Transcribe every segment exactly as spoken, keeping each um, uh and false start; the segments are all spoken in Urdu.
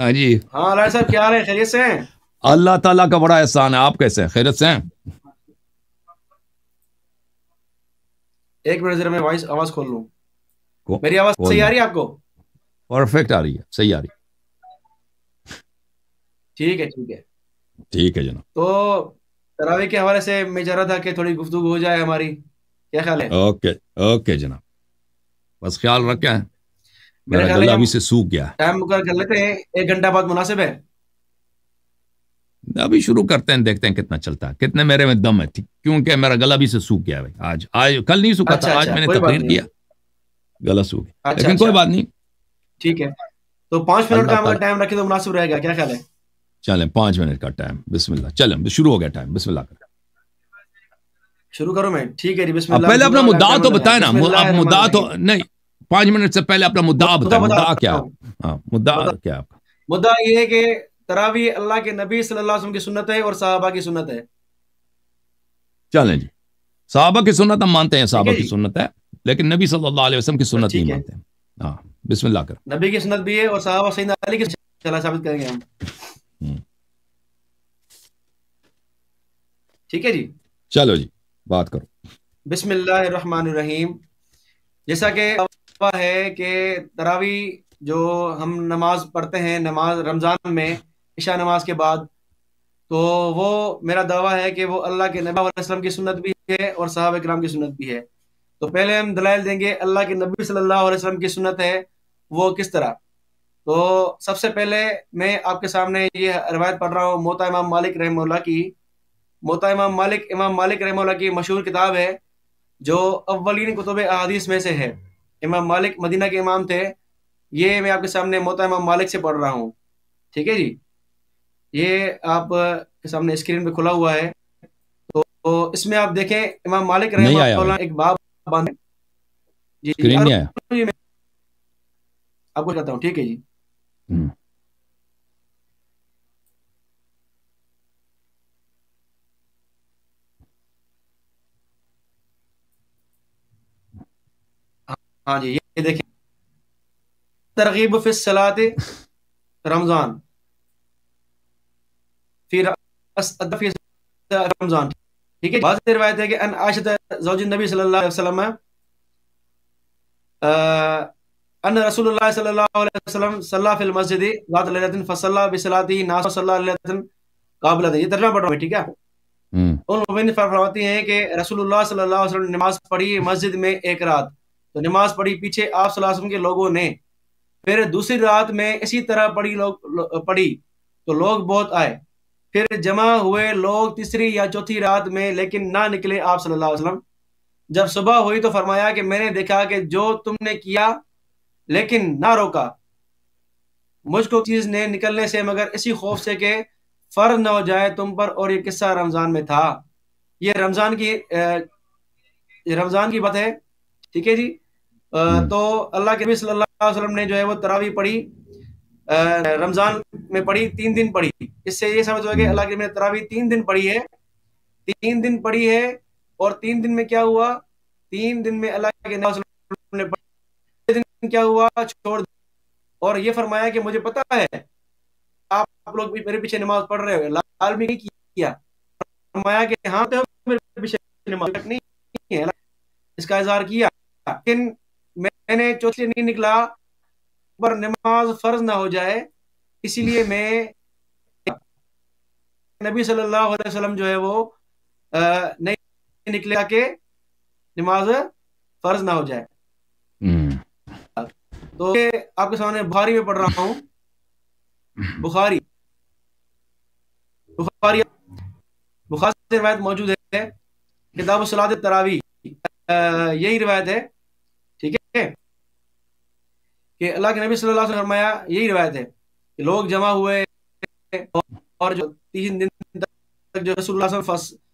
ہاں جی ہاں علاج صاحب کیا حال ہے؟ خیریت سے ہیں؟ اللہ تعالیٰ کا بڑا احسان ہے. آپ کیسے ہیں؟ خیریت سے ہیں؟ ایک منٹ ذرا میں وائس آواز کھول لوں. کو- میری آواز کھول صحیح آ دیں. رہی ہے آپ کو؟ پرفیکٹ آ رہی ہے, صحیح آ رہی ٹھیک ہے ٹھیک ہے. ہے. ٹھیک ہے جناب. تو تراویح کے حوالے سے میں چاہ رہا تھا کہ تھوڑی گفتگو ہو جائے ہماری. کیا خیال ہے؟ اوکے اوکے جناب, بس خیال رکھیں. میرا میرا خیال ہے گلا کہ ابھی ہم سے سوکھ گیا ہے. ٹائم مقرر کر لیتے ہیں, ایک گھنٹہ بعد مناسب ہے. ابھی شروع کرتے ہیں, دیکھتے ہیں کتنا چلتا ہے, کتنے میرے میں دم ہے. ٹھیک, کیونکہ میرا گلا بھی سے سوکھ گیا ہے بھائی. آج آج کل نہیں سوکھا تھا, اچھا آج اچھا میں نے کوئی بات تقریر نہیں. کیا, گلا سوکھ گیا. اچھا لیکن کوئی اچھا بات نہیں, ٹھیک ہے. تو پانچ منٹ اللہ کا ہم اگر تعالیٰ. ٹائم رکھیں تو مناسب رہے گا. کیا خیال ہے؟ چلیں پانچ منٹ کا ٹائم. بسم اللہ. چلیں شروع ہو گیا ٹائم. بسم اللہ کریں. شروع کروں میں؟ ٹھیک ہے جی. بسم اب اللہ پہلے الحمد اپنا للہ مدعا ٹائم تو لگا ہے. بتائیں نا. بسم اللہ آپ الرحمن مدعا تو الرحیم. نہیں, پانچ منٹ سے پہلے اپنا مدعا مدعا بتائیں. بتا مدعا کیا رہا ہے ہوں. آپ؟ ہاں, مدعا مدعا کیا ہے آپ کا؟ مدعا یہ ہے کہ تراویح اللہ کے نبی صلی اللہ علیہ وسلم کی سنت ہے اور صحابہ کی سنت ہے. چلیں جی, صحابہ کی سنت ہم مانتے ہیں, ٹھیک صحابہ ہے کی جی. سنت ہے, لیکن نبی صلی اللہ علیہ وسلم کی بس سنت نہیں ٹھیک ہے. مانتے ہیں. ہاں بسم اللہ کر. نبی کی سنت بھی ہے اور صحابہ سیدنا علی کی سنت ثابت کریں گے ہم. ٹھیک ہے جی. چلو جی بات کرو. بسم اللہ الرحمن الرحیم. جیسا کہ ہے کہ تراویح جو ہم نماز پڑھتے ہیں, نماز رمضان میں عشاء نماز کے بعد, تو وہ میرا دعویٰ ہے کہ وہ اللہ کے نبی علیہ وسلم کی سنت بھی ہے اور صحابہ کرام کی سنت بھی ہے. تو پہلے ہم دلائل دیں گے اللہ کے نبی صلی اللہ علیہ وسلم کی سنت ہے وہ کس طرح. تو سب سے پہلے میں آپ کے سامنے یہ روایت پڑھ رہا ہوں موطا امام مالک رحمہ اللہ کی. موطا امام مالک امام مالک رحمہ اللہ کی مشہور کتاب ہے جو اولین کتب احادیث میں سے ہے. امام مالک مدینہ کے امام تھے. یہ میں آپ کے سامنے موطا امام مالک سے پڑھ رہا ہوں. ٹھیک ہے جی. یہ آپ کے سامنے اسکرین پہ کھلا ہوا ہے. تو اس میں آپ دیکھیں امام مالک نہیں رحمہ آیا بھائی, اللہ ایک باب باندھے. جی جی اسکرین نہیں آیا. میں آپ کو کہتا ہوں. ٹھیک ہے جی. ہم. ہاں جی یہ دیکھیں, ترغیب فی الصلاۃ رمضان فی فی رمضان. ٹھیک ہے. بعض روایت ہے کہ ان عائشہ زوج النبی صلی اللہ علیہ وسلم ان رسول اللہ صلی اللہ علیہ وسلم صلی فی المسجد ذات لیلۃ فصلی بصلاته ناس صلی لیلۃ قابلۃ. یہ ترجمہ پڑھ رہا ہوں. ٹھیک ہے. ہم. ان مبین فرماتی ہیں کہ رسول اللہ صلی اللہ علیہ وسلم نے نماز پڑھی مسجد میں ایک رات. تو نماز پڑھی پیچھے آپ صلی اللہ علیہ وسلم کے لوگوں نے. پھر دوسری رات میں اسی طرح پڑھی لوگ پڑھی تو لوگ بہت آئے. پھر جمع ہوئے لوگ تیسری یا چوتھی رات میں, لیکن نہ نکلے آپ صلی اللہ علیہ وسلم. جب صبح ہوئی تو فرمایا کہ میں نے دیکھا کہ جو تم نے کیا لیکن نہ روکا, مجھ کو چیز نے نکلنے سے مگر اسی خوف سے کہ فرض نہ ہو جائے تم پر. اور یہ قصہ رمضان میں تھا. یہ رمضان کی رمضان کی بات ہے. ٹھیک ہے جی. تو اللہ کے نبی صلی اللہ علیہ وسلم نے جو ہے وہ تراویح پڑھی, رمضان میں پڑھی, تین دن پڑھی. اس سے یہ سمجھ ہوا کہ اللہ کے نبی نے تراویح تین دن پڑھی ہے. تین دن پڑھی ہے اور تین دن میں کیا ہوا, تین دن میں اللہ کے نبی صلی اللہ علیہ وسلم نے پڑھی, دن کیا ہوا چھوڑ دیا. اور یہ فرمایا کہ مجھے پتا ہے آپ لوگ بھی میرے پیچھے نماز پڑھ رہے ہو. لال بھی نہیں کیا, فرمایا کہ ہاں تو میرے پیچھے نماز نہیں ہے, اس کا اظہار کیا. لیکن میں نے چوتھے نہیں نکلا پر نماز فرض نہ ہو جائے, اسی لیے میں نبی صلی اللہ علیہ وسلم جو ہے وہ نہیں نکلے کہ نماز فرض نہ ہو جائے. تو آپ کے سامنے بخاری میں پڑھ رہا ہوں. بخاری بخاری بخاری سے روایت موجود ہے کتاب الصلاۃ التراویح, یہی روایت ہے. ٹھیک ہے کہ اللہ کے نبی صلی اللہ علیہ وسلم فرمایا, یہی روایت ہے کہ لوگ جمع ہوئے اور جو تین دن تک جو رسول اللہ صلی اللہ علیہ وسلم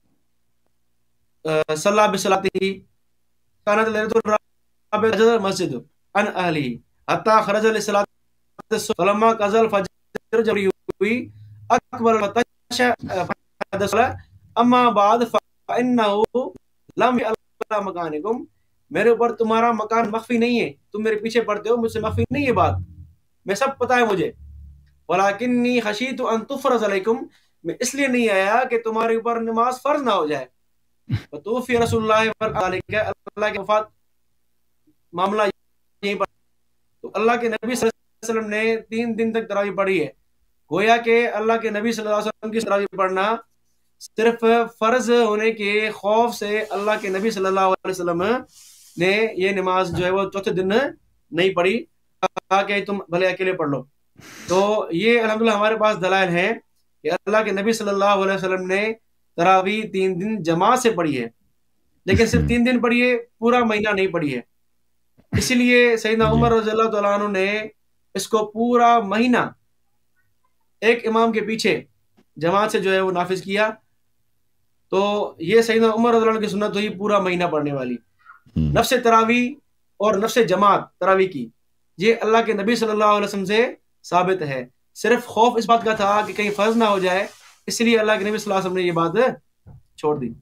صلی اللہ بصلاته كانت ليلة الرابع المسجد عن اهله حتى خرج للصلاة فلما قضى الفجر جب ہوئی اکبر حدث اما بعد فانه لم يعلم مكانكم. میرے اوپر تمہارا مکان مخفی نہیں ہے, تم میرے پیچھے پڑھتے ہو, مجھ سے مخفی نہیں ہے بات, میں سب پتا ہے مجھے. وَلَكِنِّي خَشِيتُ أَن تُفْرَضَ عَلَيْكُمْ، میں اس لیے نہیں آیا کہ تمہارے اوپر نماز فرض نہ ہو جائے. وَتُوفِيَ رسول اللہ اللہ کے وفات معاملہ یہیں پر. تو اللہ کے نبی صلی اللہ علیہ وسلم نے تین دن تک تراویح پڑھی ہے. گویا کہ اللہ کے نبی صلی اللہ علیہ وسلم کی تراویح پڑھنا صرف فرض ہونے کے خوف سے اللہ کے نبی صلی اللہ علیہ وسلم نے یہ نماز جو ہے وہ چوتھے دن نہیں پڑھی تاکہ تم بھلے اکیلے پڑھ لو. تو یہ الحمدللہ ہمارے پاس دلائل ہیں کہ اللہ کے نبی صلی اللہ علیہ وسلم نے تراویح تین دن جماعت سے پڑھی ہے، لیکن صرف تین دن پڑھی ہے، پورا مہینہ نہیں پڑھی ہے. اسی لیے سیدنا عمر رضی اللہ تعالیٰ عنہ نے اس کو پورا مہینہ ایک امام کے پیچھے جماعت سے جو ہے وہ نافذ کیا. تو یہ سیدنا عمر رضی اللہ عنہ کی سنت ہوئی پورا مہینہ پڑھنے والی. نفس تراویح اور نفس جماعت تراویح کی یہ اللہ کے نبی صلی اللہ علیہ وسلم سے ثابت ہے. صرف خوف اس بات کا تھا کہ کہیں فرض نہ ہو جائے، اس لیے اللہ کے نبی صلی اللہ علیہ وسلم نے یہ بات چھوڑ دی.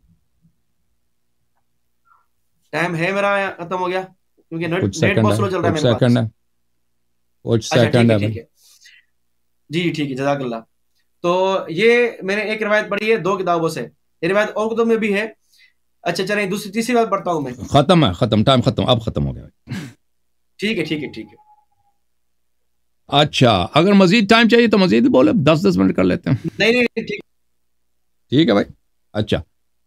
ٹائم ہے میرا ختم ہو گیا کیونکہ نیٹ بہت سلو چل رہا ہے میرے پاس. کچھ سیکنڈ ہے. جی ٹھیک ہے، جزاک اللہ. تو یہ میں نے ایک روایت پڑھی ہے دو کتابوں سے، یہ روایت اور کتب میں بھی ہے. اچھا چلیں دوسری تیسری بات پڑھتا ہوں میں. ختم ہے، ختم، ٹائم ختم، اب ختم ہو گیا. ٹھیک ہے ٹھیک ہے ٹھیک ہے. اچھا اگر مزید ٹائم چاہیے تو مزید بولے، دس دس منٹ کر لیتے ہیں. نہیں نہیں ٹھیک ٹھیک ہے بھائی. اچھا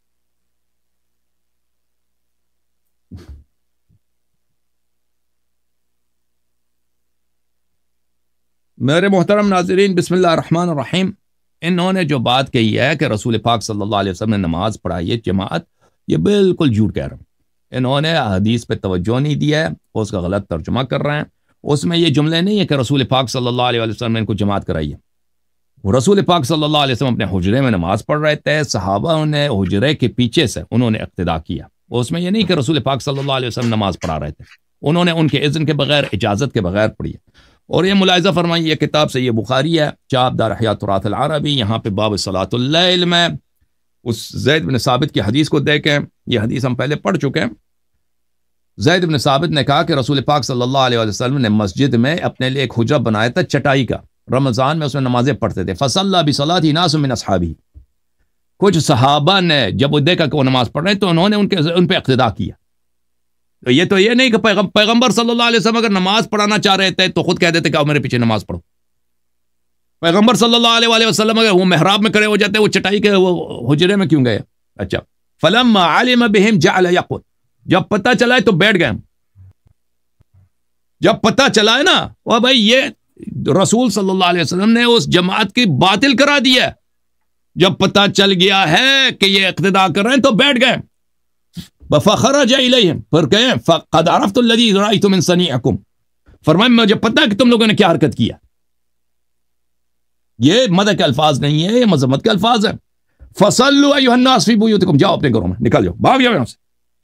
میرے محترم ناظرین، بسم اللہ الرحمن الرحیم. انہوں نے جو بات کہی ہے کہ رسول پاک صلی اللہ علیہ وسلم نے نماز پڑھائی ہے جماعت، یہ بالکل جھوٹ کہہ رہے ہیں. انہوں نے حدیث پہ توجہ نہیں دیا ہے، وہ اس کا غلط ترجمہ کر رہے ہیں. اس میں یہ جملے نہیں ہے کہ رسول پاک صلی اللہ علیہ وسلم نے ان کو جماعت کرائی ہے. وہ رسول پاک صلی اللہ علیہ وسلم اپنے حجرے میں نماز پڑھ رہے تھے، صحابہ نے حجرے کے پیچھے سے انہوں نے اقتداء کیا. اس میں یہ نہیں کہ رسول پاک صلی اللہ علیہ وسلم نماز پڑھا رہے تھے، انہوں نے ان کے اذن کے بغیر، اجازت کے بغیر پڑھی ہے. اور یہ ملاحظہ فرمائیے، یہ کتاب سے یہ بخاری ہے، چاپ دار احیاء تراث العربی، یہاں پہ باب صلاۃ اللیل میں اس زید بن ثابت کی حدیث کو دیکھیں. یہ حدیث ہم پہلے پڑھ چکے ہیں. زید بن ثابت نے کہا کہ رسول پاک صلی اللہ علیہ وسلم نے مسجد میں اپنے لیے ایک حجرہ بنایا تھا چٹائی کا، رمضان میں اس میں نمازیں پڑھتے تھے. فصلی بصلاۃ ناس من اصحابہ، کچھ صحابہ نے جب وہ دیکھا کہ وہ نماز پڑھ رہے ہیں تو انہوں نے ان کے ان پہ اقتداء کیا. تو یہ تو یہ نہیں کہ پیغم پیغمبر صلی اللہ علیہ وسلم اگر نماز پڑھانا چاہ رہے تھے تو خود کہہ دیتے کہ میرے پیچھے نماز پڑھو. پیغمبر صلی اللہ علیہ وآلہ وسلم اگر وہ محراب میں کھڑے ہو جاتے، وہ چٹائی کے وہ حجرے میں کیوں گئے؟ اچھا فلما علم بهم جعل يقعد، جب پتہ چلا ہے تو بیٹھ گئے. جب پتہ چلا ہے نا وہ بھائی یہ رسول صلی اللہ علیہ وسلم نے اس جماعت کی باطل کرا دی ہے، جب پتہ چل گیا ہے کہ یہ اقتداء کر رہے ہیں تو بیٹھ گئے. فخرج الیہم، پھر کہیں فقد عرفت الذی رأیت من صنیعکم، فرمائے مجھے پتہ ہے کہ تم لوگوں نے کیا حرکت کیا. یہ مدح کے الفاظ نہیں ہے، یہ مذمت کے الفاظ ہیں. فصلوا ایھا الناس فی بیوتکم، جاؤ اپنے گھروں میں، نکل جاؤ، بھاگ جاؤ یہاں سے.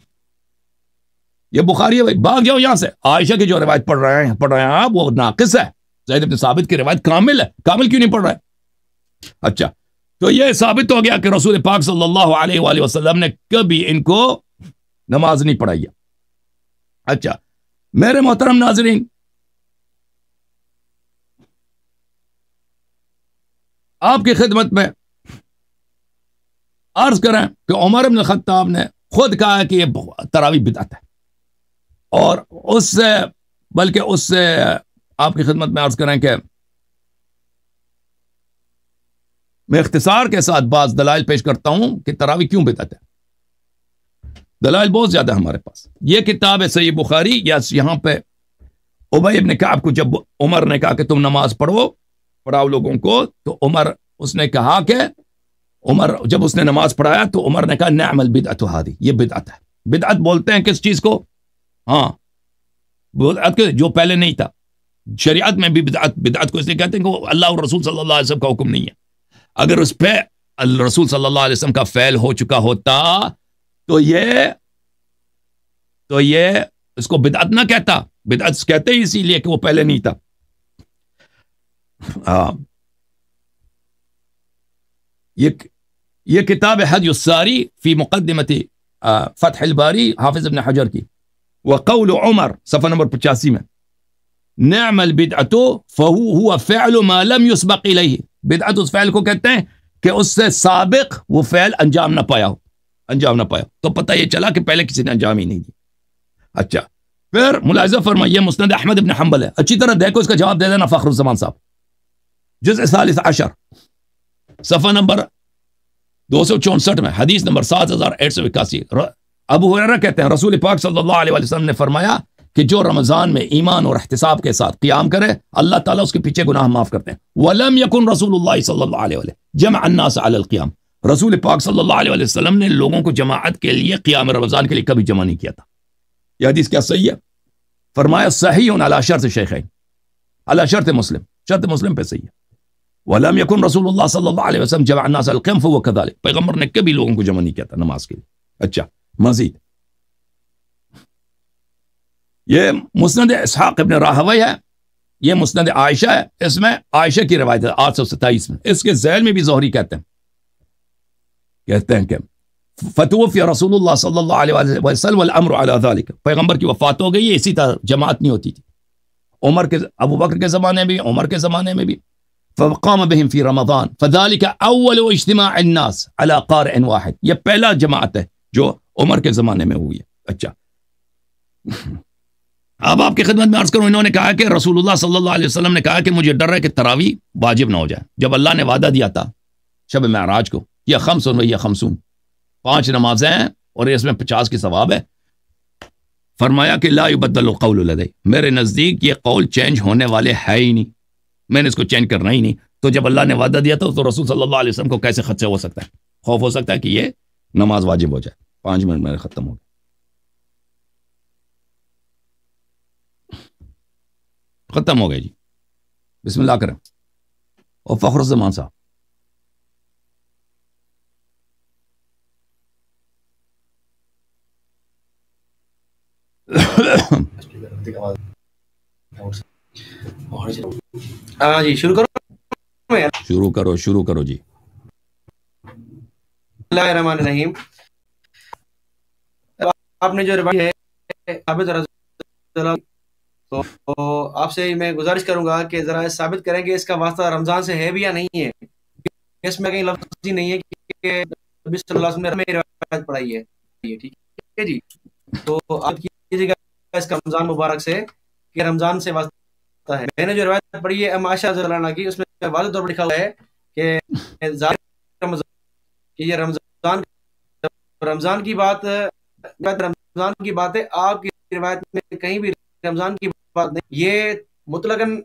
یہ بخاری ہے بھائی، بھاگ جاؤ یہاں سے. عائشہ کی جو روایت پڑھ رہے ہیں پڑھ رہے ہیں آپ وہ ناقص ہے. زید بن ثابت کی روایت کامل ہے. کامل کیوں نہیں پڑھ رہے؟ اچھا تو یہ ثابت ہو گیا کہ رسول پاک صلی اللہ علیہ وآلہ وسلم نے کبھی ان کو نماز نہیں پڑھائی ہے. اچھا میرے محترم ناظرین، آپ کی خدمت میں عرض کریں کہ عمر بن الخطاب نے خود کہا ہے کہ یہ تراویح بدعت ہے، اور اس سے بلکہ اس سے آپ کی خدمت میں عرض کریں کہ میں اختصار کے ساتھ بعض دلائل پیش کرتا ہوں کہ تراویح کیوں بدعت ہے. دلائل بہت زیادہ ہمارے پاس. یہ کتاب ہے صحیح بخاری، یا یہاں پہ ابی ابن کعب کو جب عمر نے کہا کہ تم نماز پڑھو، پڑھاؤ لوگوں کو، تو عمر اس نے کہا کہ عمر جب اس نے نماز پڑھایا تو عمر نے کہا نعم البدعۃ ہذہ، یہ بدعت ہے. بدعت بولتے ہیں کس چیز کو؟ ہاں بدعت کے جو پہلے نہیں تھا. شریعت میں بھی بدعت بدعت کو اس لیے کہتے ہیں کہ اللہ اور رسول صلی اللہ علیہ وسلم کا حکم نہیں ہے. اگر اس پہ رسول صلی اللہ علیہ وسلم کا فعل ہو چکا ہوتا تو یہ تو یہ اس کو بدعت نہ کہتا. بدعت کہتے ہی اسی لیے کہ وہ پہلے نہیں تھا. آ, یہ یہ کتاب ہے حدی الساری فی مقدمت فتح الباری، حافظ ابن حجر کی. وقول عمر صفحہ نمبر پچاسی میں نعم البدعۃ فهو هو فعل ما لم يسبق الیہ. بدعت اس فعل کو کہتے ہیں کہ اس سے سابق وہ فعل انجام نہ پایا ہو، انجام نہ پایا. تو پتہ یہ چلا کہ پہلے کسی نے انجام ہی نہیں دیا. اچھا پھر ملاحظہ فرمائیے مسند احمد ابن حنبل ہے، اچھی طرح دیکھو اس کا جواب دے دینا فخر الزمان صاحب. جزء ثالث عشر صفحہ نمبر دو سو چونسٹھ میں حدیث نمبر سات ہزار ایک سو اکاسی. ابو ہریرہ کہتے ہیں رسول پاک صلی اللہ علیہ وسلم نے فرمایا کہ جو رمضان میں ایمان اور احتساب کے ساتھ قیام کرے اللہ تعالیٰ اس کے پیچھے گناہ معاف کرتے ہیں. وَلَمْ يَكُنْ رسول اللہ صلی اللہ علیہ وسلم جمع الناس علی القیام. رسول پاک صلی اللہ علیہ وسلم نے لوگوں کو جماعت کے لیے قیام رمضان کے لیے کبھی جمع نہیں کیا تھا. یہ حدیث کیا صحیح ہے؟ فرمایا صحیح علی شرط شیخین، علی شرط مسلم، شرط مسلم پہ صحیح ہے. وَلَمْ يَكُنْ رسول اللہ صلی اللہ علیہ وسلم جمع الناس علی القیام فهو كذلك. پیغمبر نے کبھی لوگوں کو جمع نہیں کیا تھا نماز کے لیے. اچھا مزید یہ مسند اسحاق ابن راہوی ہے، یہ مسند عائشہ ہے، اس میں عائشہ کی روایت ہے آٹھ سو ستائیس میں. اس کے ذیل میں بھی زہری کہتے ہیں کہتے ہیں کہ فتوفی رسول اللہ صلی اللہ علیہ وسلم والامر علی ذلك. پیغمبر کی وفات ہو گئی، اسی طرح جماعت نہیں ہوتی تھی. عمر کے ابو بکر کے زمانے میں بھی، عمر کے زمانے میں بھی. فقام بهم في رمضان فذلك اول اجتماع الناس على قارئ واحد. یہ پہلا جماعت ہے جو عمر کے زمانے میں ہوئی ہے. اچھا اب آپ کی خدمت میں عرض کروں، انہوں نے کہا کہ رسول اللہ صلی اللہ علیہ وسلم نے کہا کہ مجھے ڈر ہے کہ تراویح واجب نہ ہو جائے. جب اللہ نے وعدہ دیا تھا شب معراج کو یا خمسون و یا خمسون، پانچ نمازیں ہیں اور اس میں پچاس کی ثواب ہے، فرمایا کہ لا یبدل القول لدی، میرے نزدیک یہ قول چینج ہونے والے ہے ہی نہیں، میں نے اس کو چینج کرنا ہی نہیں. تو جب اللہ نے وعدہ دیا تھا تو رسول صلی اللہ علیہ وسلم کو کیسے خدشہ ہو سکتا ہے، خوف ہو سکتا ہے کہ یہ نماز واجب ہو جائے. پانچ منٹ میں ختم ہو گیا. ختم ہو گئے جی. بسم اللہ کریں. اور فخر الزمان صاحب ہاں جی شروع کرو شروع کرو شروع کرو جی. بسم اللہ الرحمن الرحیم. آپ نے جو روایت ہے ثابت رضی اللہ، تو آپ سے میں گزارش کروں گا کہ ذرا ثابت کریں کہ اس کا واسطہ رمضان سے ہے بھی یا نہیں ہے. اس میں کہیں لفظ ہی نہیں ہے کہ نبی صلی اللہ علیہ وسلم نے روایت پڑھائی ہے. ٹھیک ہے جی، تو آپ کیجیے گا اس کا رمضان مبارک سے کہ رمضان سے واسطہ ہے. میں نے جو روایت پڑھی ہے ام عائشہ رضی اللہ عنہا کی، اس میں واضح طور پر لکھا ہوا ہے کہ رمضان کہ یہ رمضان رمضان کی بات رمضان کی بات ہے. آپ کی روایت میں کہیں بھی رمضان کی بات نہیں، یہ مطلقاً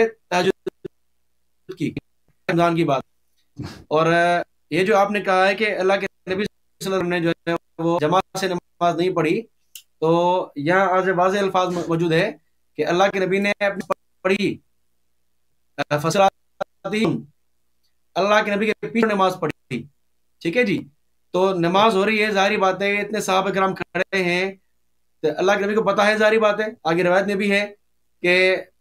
تہجد کی رمضان کی بات. اور یہ جو آپ نے کہا ہے کہ اللہ کے نبی صلی اللہ علیہ وسلم نے جو ہے وہ جماعت سے نماز نہیں پڑھی، تو یہاں آج واضح الفاظ موجود ہے کہ اللہ کے نبی نے اپنی پڑھی فصلاتہم، اللہ کے نبی کے پیچھے نماز پڑھی. ٹھیک ہے جی، تو نماز ہو رہی ہے، ظاہری بات ہے اتنے صحابہ کرام کھڑے ہیں تو اللہ کے نبی کو پتا ہے، ظاہری بات ہے. آگے روایت میں بھی ہے کہ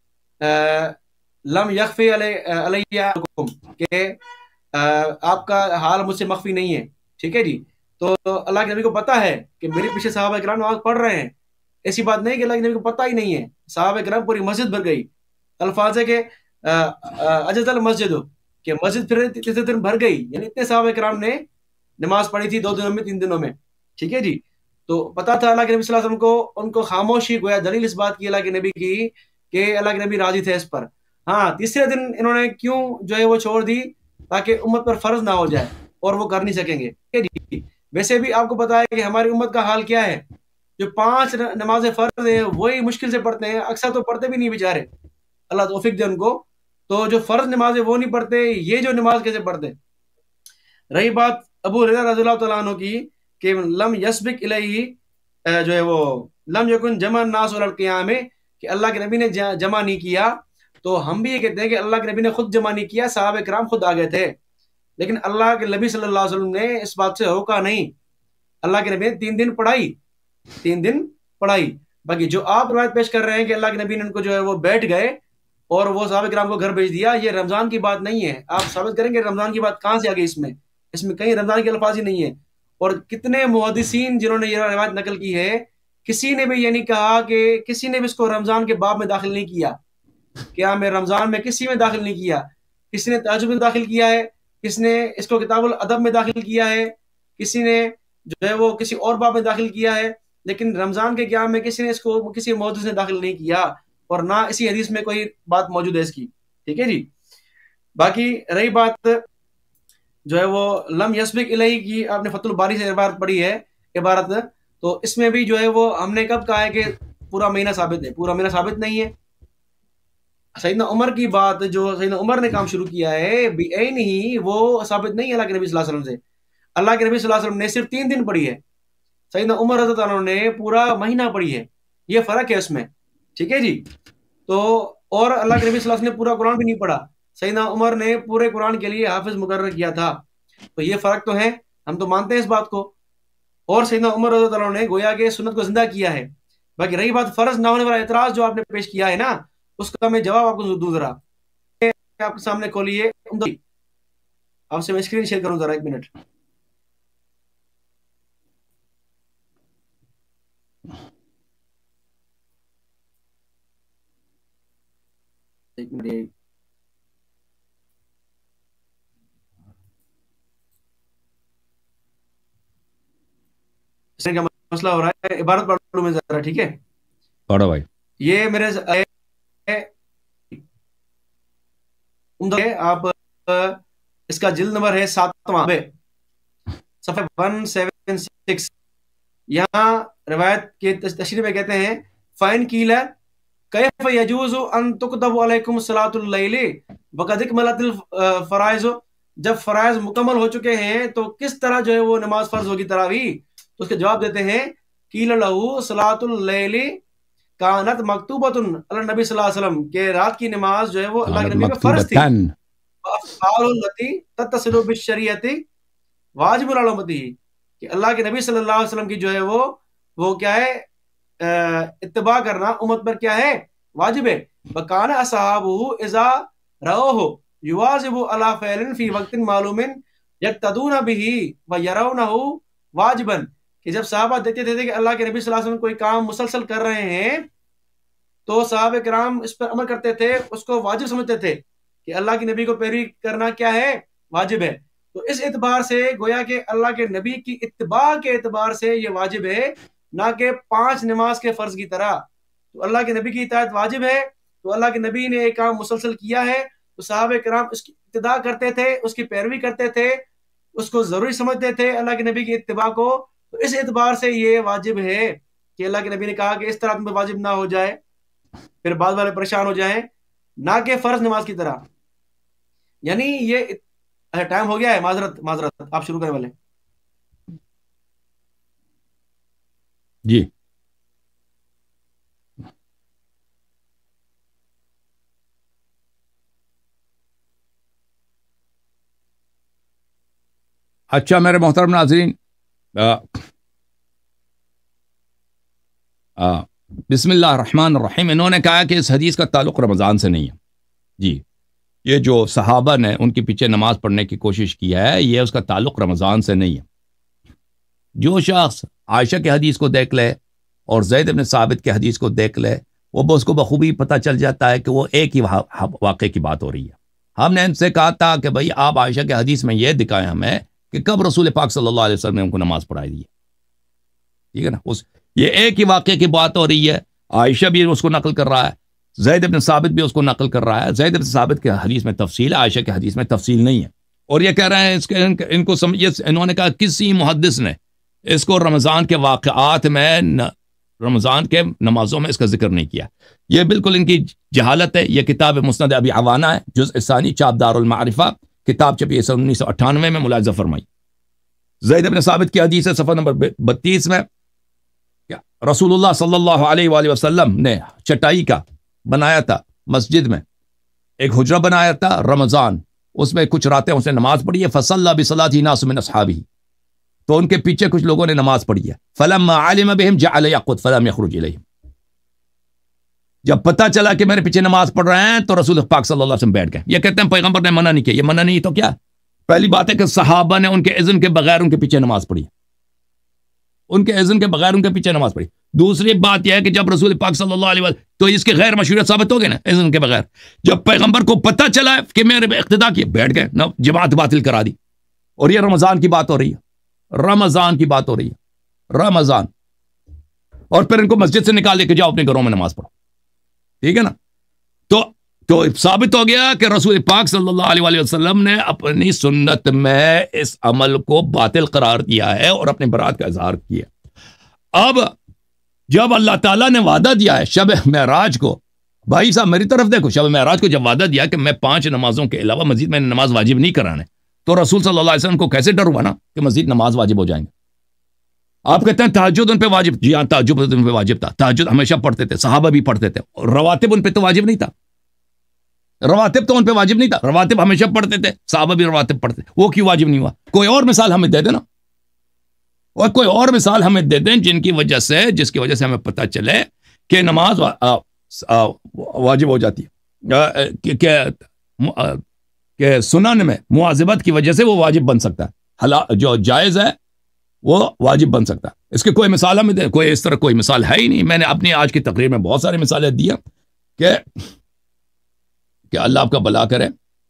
لم یخفی علیکم، کہ آپ کا حال مجھ سے مخفی نہیں ہے. ٹھیک ہے جی، تو اللہ کے نبی کو پتا ہے کہ میرے پیچھے صحابہ کرام نماز پڑھ رہے ہیں. ایسی بات نہیں کہ اللہ کے نبی کو پتا ہی نہیں ہے. صحابہ کرام پوری مسجد بھر گئی. الفاظ ہے کہ اجز المسجد، کہ مسجد پھر تیسرے دن بھر گئی، یعنی اتنے صحابہ کرام نے نماز پڑھی تھی دو دنوں میں، تین دنوں میں. ٹھیک ہے جی، تو پتا تھا اللہ کے نبی صلی اللہ علیہ وسلم کو. ان کو خاموشی گویا دلیل اس بات کی اللہ کے نبی کی کہ اللہ کے نبی راضی تھے اس پر. ہاں تیسرے دن انہوں نے کیوں جو ہے وہ چھوڑ دی، تاکہ امت پر فرض نہ ہو جائے اور وہ کر نہیں سکیں گے. جی ویسے بھی آپ کو پتا ہے کہ ہماری امت کا حال کیا ہے، جو پانچ نمازیں فرض ہیں وہی مشکل سے پڑھتے ہیں، اکثر تو پڑھتے بھی نہیں بیچارے، اللہ توفیق دے ان کو. تو جو فرض نمازیں وہ نہیں پڑھتے، یہ جو نماز کیسے پڑھتے. رہی بات ابو ہریرہ رضی اللہ تعالیٰ عنہ کی کہ لم یسبق الیہ، جو ہے وہ لم یکن جمع الناس علی القیام، کہ اللہ کے نبی نے جمع نہیں کیا. تو ہم بھی یہ کہتے ہیں کہ اللہ کے نبی نے خود جمع نہیں کیا، صحابہ کرام خود آگے تھے، لیکن اللہ کے نبی صلی اللہ علیہ وسلم نے اس بات سے روکا نہیں. اللہ کے نبی نے تین دن پڑھائی تین دن پڑھائی باقی جو آپ روایت پیش کر رہے ہیں کہ اللہ کے نبی نے ان کو جو ہے وہ بیٹھ گئے اور وہ صحابہ کرام کو گھر بھیج دیا، یہ رمضان کی بات نہیں ہے. آپ ثابت کریں گے رمضان کی بات کہاں سے آ گئی؟ اس میں اس میں کہیں رمضان کے الفاظ ہی نہیں ہے. اور کتنے محدثین جنہوں نے یہ روایت نقل کی ہے، کسی نے بھی یہ نہیں کہا کہ کسی نے بھی اس کو رمضان کے باب میں داخل نہیں کیا. قیام رمضان میں کسی میں داخل نہیں کیا. کسی نے تہجد میں داخل کیا ہے, کس نے اس کو کتاب الادب میں داخل کیا ہے, کسی نے جو ہے وہ کسی اور باب میں داخل کیا ہے, لیکن رمضان کے قیام میں کسی نے اس کو کسی محدث نے داخل نہیں کیا, اور نہ اسی حدیث میں کوئی بات موجود ہے اس کی. ٹھیک ہے جی. باقی رہی بات جو ہے وہ لم یسبق الیہ کی, آپ نے فتح الباری سے عبارت پڑھی ہے عبارت, تو اس میں بھی جو ہے وہ ہم نے کب کہا ہے کہ پورا مہینہ ثابت ہے؟ پورا مہینہ ثابت نہیں ہے. سیدنا عمر کی بات جو سیدنا عمر نے کام شروع کیا ہے بعین ہی, وہ ثابت نہیں ہے اللہ کے نبی صلی اللہ علیہ وسلم سے. اللہ کے نبی صلی اللہ علیہ وسلم نے صرف تین دن پڑھی ہے, سیدنا عمر رضی اللہ عنہ نے پورا مہینہ پڑھی ہے. یہ فرق ہے اس میں. ٹھیک ہے جی. تو اور اللہ کے نبی صلی اللہ علیہ وسلم نے پورا قرآن بھی نہیں پڑھا, سیدنا عمر نے پورے قرآن کے لیے حافظ مقرر کیا تھا. تو یہ فرق تو ہے, ہم تو مانتے ہیں اس بات کو. اور سیدنا عمر رضی اللہ عنہ نے گویا کہ سنت کو زندہ کیا ہے. باقی رہی بات فرض نہ ہونے والا اعتراض جو آپ نے پیش کیا ہے نا, اس کا میں جواب آپ کو دوں. ذرا آپ کے سامنے کھولیے, آپ سے میں اسکرین شیئر کروں ذرا, ایک منٹ. ایک منٹ کا مسئلہ ہو رہا ہے, عبارت پڑھ لوں میں ذرا. ٹھیک ہے, پڑھو بھائی. یہ میرے آپ اس کا جلد نمبر ہے ساتواں, صفحہ ون سیون سکس. یہاں روایت کے تشریح میں کہتے ہیں فَإِنْ قِيلَ كَيْفَ يَجُوزُ أَن تُكْتَبُ عَلَيْكُمْ صَلَاةُ اللَّيْلِ وَقَدْ اكْمَلَتِ الْفَرَائِضُ. جب فرائض مکمل ہو چکے ہیں تو کس طرح جو ہے وہ نماز فرض ہوگی تراویح؟ تو اس کے جواب دیتے ہیں قِيلَ لَهُ صَلَاةُ اللَّيْلِ كَانَتْ مَكْتُوبَةٌ عَلَى النَّبِي صلی اللہ علیہ وسلم, کہ رات کی نماز جو ہے وہ اللہ کے نبی پہ فرض تھی. وَأَفْعَالُ الَّتِي تَتَّصِلُ بِالشَّرِيعَةِ وَاجِبٌ عَلَى أُمَّتِهِ, کہ اللہ کے نبی صلی اللہ علیہ وسلم کی جو ہے وہ وہ کیا ہے اتباع کرنا امت پر کیا ہے واجب ہے. وَكَانَ أَصْحَابُهُ إِذَا رَأَوْهُ يُوَاظِبُ عَلَى فِعْلٍ فِي وَقْتٍ مَعْلُومٍ يَقْتَدُونَ بِهِ وَيَرَوْنَهُ وَاجِبًا, کہ جب صحابہ دیکھتے تھے کہ اللہ کے نبی صلی اللہ علیہ وسلم کوئی کام مسلسل کر رہے ہیں تو صحابہ کرام اس پر عمل کرتے تھے, اس کو واجب سمجھتے تھے کہ اللہ کے نبی کو پیروی کرنا کیا ہے, واجب ہے. تو اس اعتبار سے گویا کہ اللہ کے نبی کی اتباع کے اعتبار سے یہ واجب ہے, نہ کہ پانچ نماز کے فرض کی طرح. تو اللہ کے نبی کی اطاعت واجب ہے, تو اللہ کے نبی نے ایک کام مسلسل کیا ہے تو صحابہ کرام اس کی ابتداء کرتے تھے, اس کی پیروی کرتے تھے, اس کو ضروری سمجھتے تھے اللہ کے نبی کی اتباع کو. تو اس اعتبار سے یہ واجب ہے کہ اللہ کے نبی نے کہا کہ اس طرح تم پہ واجب نہ ہو جائے, پھر بعض والے پریشان ہو جائیں, نہ کہ فرض نماز کی طرح. یعنی یہ ٹائم ہو گیا ہے, معذرت معذرت آپ شروع کرنے والے. جی اچھا میرے محترم ناظرین, آ, آ, بسم اللہ الرحمن الرحیم. انہوں نے کہا کہ اس حدیث کا تعلق رمضان سے نہیں ہے. جی, یہ جو صحابہ نے ان کے پیچھے نماز پڑھنے کی کوشش کی ہے, یہ اس کا تعلق رمضان سے نہیں ہے. جو شخص عائشہ کے حدیث کو دیکھ لے اور زید بن ثابت کے حدیث کو دیکھ لے, وہ اس کو بخوبی پتہ چل جاتا ہے کہ وہ ایک ہی واقعے کی بات ہو رہی ہے. ہم نے ان سے کہا تھا کہ بھائی آپ عائشہ کے حدیث میں یہ دکھائیں ہمیں کہ کب رسول پاک صلی اللہ علیہ وسلم نے ان کو نماز پڑھائی دی ہے. ٹھیک ہے نا, اس یہ ایک ہی واقعے کی بات ہو رہی ہے. عائشہ بھی اس کو نقل کر رہا ہے, زید بن ثابت بھی اس کو نقل کر رہا ہے. زید بن ثابت کے حدیث میں تفصیل, عائشہ کے حدیث میں تفصیل نہیں ہے. اور یہ کہہ رہے ہیں اس کے ان کو سمجھے, انہوں نے کہا کسی محدث نے اس کو رمضان کے واقعات میں, رمضان کے نمازوں میں اس کا ذکر نہیں کیا. یہ بالکل ان کی جہالت ہے. یہ کتاب مسند ابی عوانہ ہے, جزء ثانی, چاپ دار المعرفہ, کتاب چھپی ہے انیس سو اٹھانوے میں, ملاحظہ فرمائی. زید بن ثابت کی حدیث ہے صفحہ نمبر بتیس میں, رسول اللہ صلی اللہ علیہ وآلہ وسلم نے چٹائی کا بنایا تھا مسجد میں, ایک حجرہ بنایا تھا رمضان, اس میں کچھ راتیں اس نے نماز پڑھی ہے. فصلی بصلاۃ ناس من اصحابہ, تو ان کے پیچھے کچھ لوگوں نے نماز پڑھی ہے. فلما علم بهم جعل يقعد فلم يخرج الیہم, جب پتہ چلا کہ میرے پیچھے نماز پڑھ رہے ہیں تو رسول پاک صلی اللہ علیہ وسلم بیٹھ گئے. یہ کہتے ہیں پیغمبر نے منع نہیں کیا. یہ منع نہیں تو کیا, پہلی بات ہے کہ صحابہ نے ان کے اذن کے بغیر ان کے پیچھے نماز پڑھی, ان کے اذن کے بغیر ان کے پیچھے نماز پڑھی. دوسری بات یہ ہے کہ جب رسول پاک صلی اللہ علیہ وسلم تو اس کے غیر مشروعیت ثابت ہو گئے نا اذن کے بغیر. جب پیغمبر کو پتہ چلا کہ میرے اقتدا کیے بیٹھ گئے نہ جماعت باطل کرا دی. اور یہ رمضان کی بات ہو رہی ہے, رمضان کی بات ہو رہی ہے, رمضان. اور پھر ان کو مسجد سے نکال دے کہ جاؤ اپنے گھروں میں نماز پڑھو. ٹھیک ہے نا. تو تو ثابت ہو گیا کہ رسول پاک صلی اللہ علیہ وسلم نے اپنی سنت میں اس عمل کو باطل قرار دیا ہے اور اپنے برات کا اظہار کیا. اب جب اللہ تعالیٰ نے وعدہ دیا ہے شب معراج کو, بھائی صاحب میری طرف دیکھو, شب معراج کو جب وعدہ دیا کہ میں پانچ نمازوں کے علاوہ مزید میں نماز واجب نہیں کرانے, تو رسول صلی اللہ علیہ وسلم کو کیسے ڈر ہوا نا کہ مزید نماز واجب ہو جائیں گے. آپ کہتے ہیں تہجد ان پہ واجب, جی ہاں تہجد ان پہ واجب تھا, تہجد ہمیشہ پڑھتے تھے, صحابہ بھی پڑھتے تھے. رواتب ان پہ تو واجب نہیں تھا, رواتب تو ان پہ واجب نہیں تھا, رواتب ہمیشہ پڑھتے تھے, صحابہ بھی رواتب پڑھتے, وہ کیوں واجب نہیں ہوا؟ کوئی اور مثال ہمیں دے دینا, اور کوئی اور مثال ہمیں دے دیں جن کی وجہ سے جس کی وجہ سے ہمیں پتہ چلے کہ نماز واجب ہو جاتی ہے, کہ سنن میں مواظبت کی وجہ سے وہ واجب بن سکتا ہے, جو جائز ہے وہ واجب بن سکتا ہے. اس کے کوئی مثال ہمیں دے, کوئی اس طرح کوئی مثال ہے ہی نہیں. میں نے اپنی آج کی تقریر میں بہت ساری مثالیں دی ہیں کہ کہ اللہ آپ کا بھلا کرے.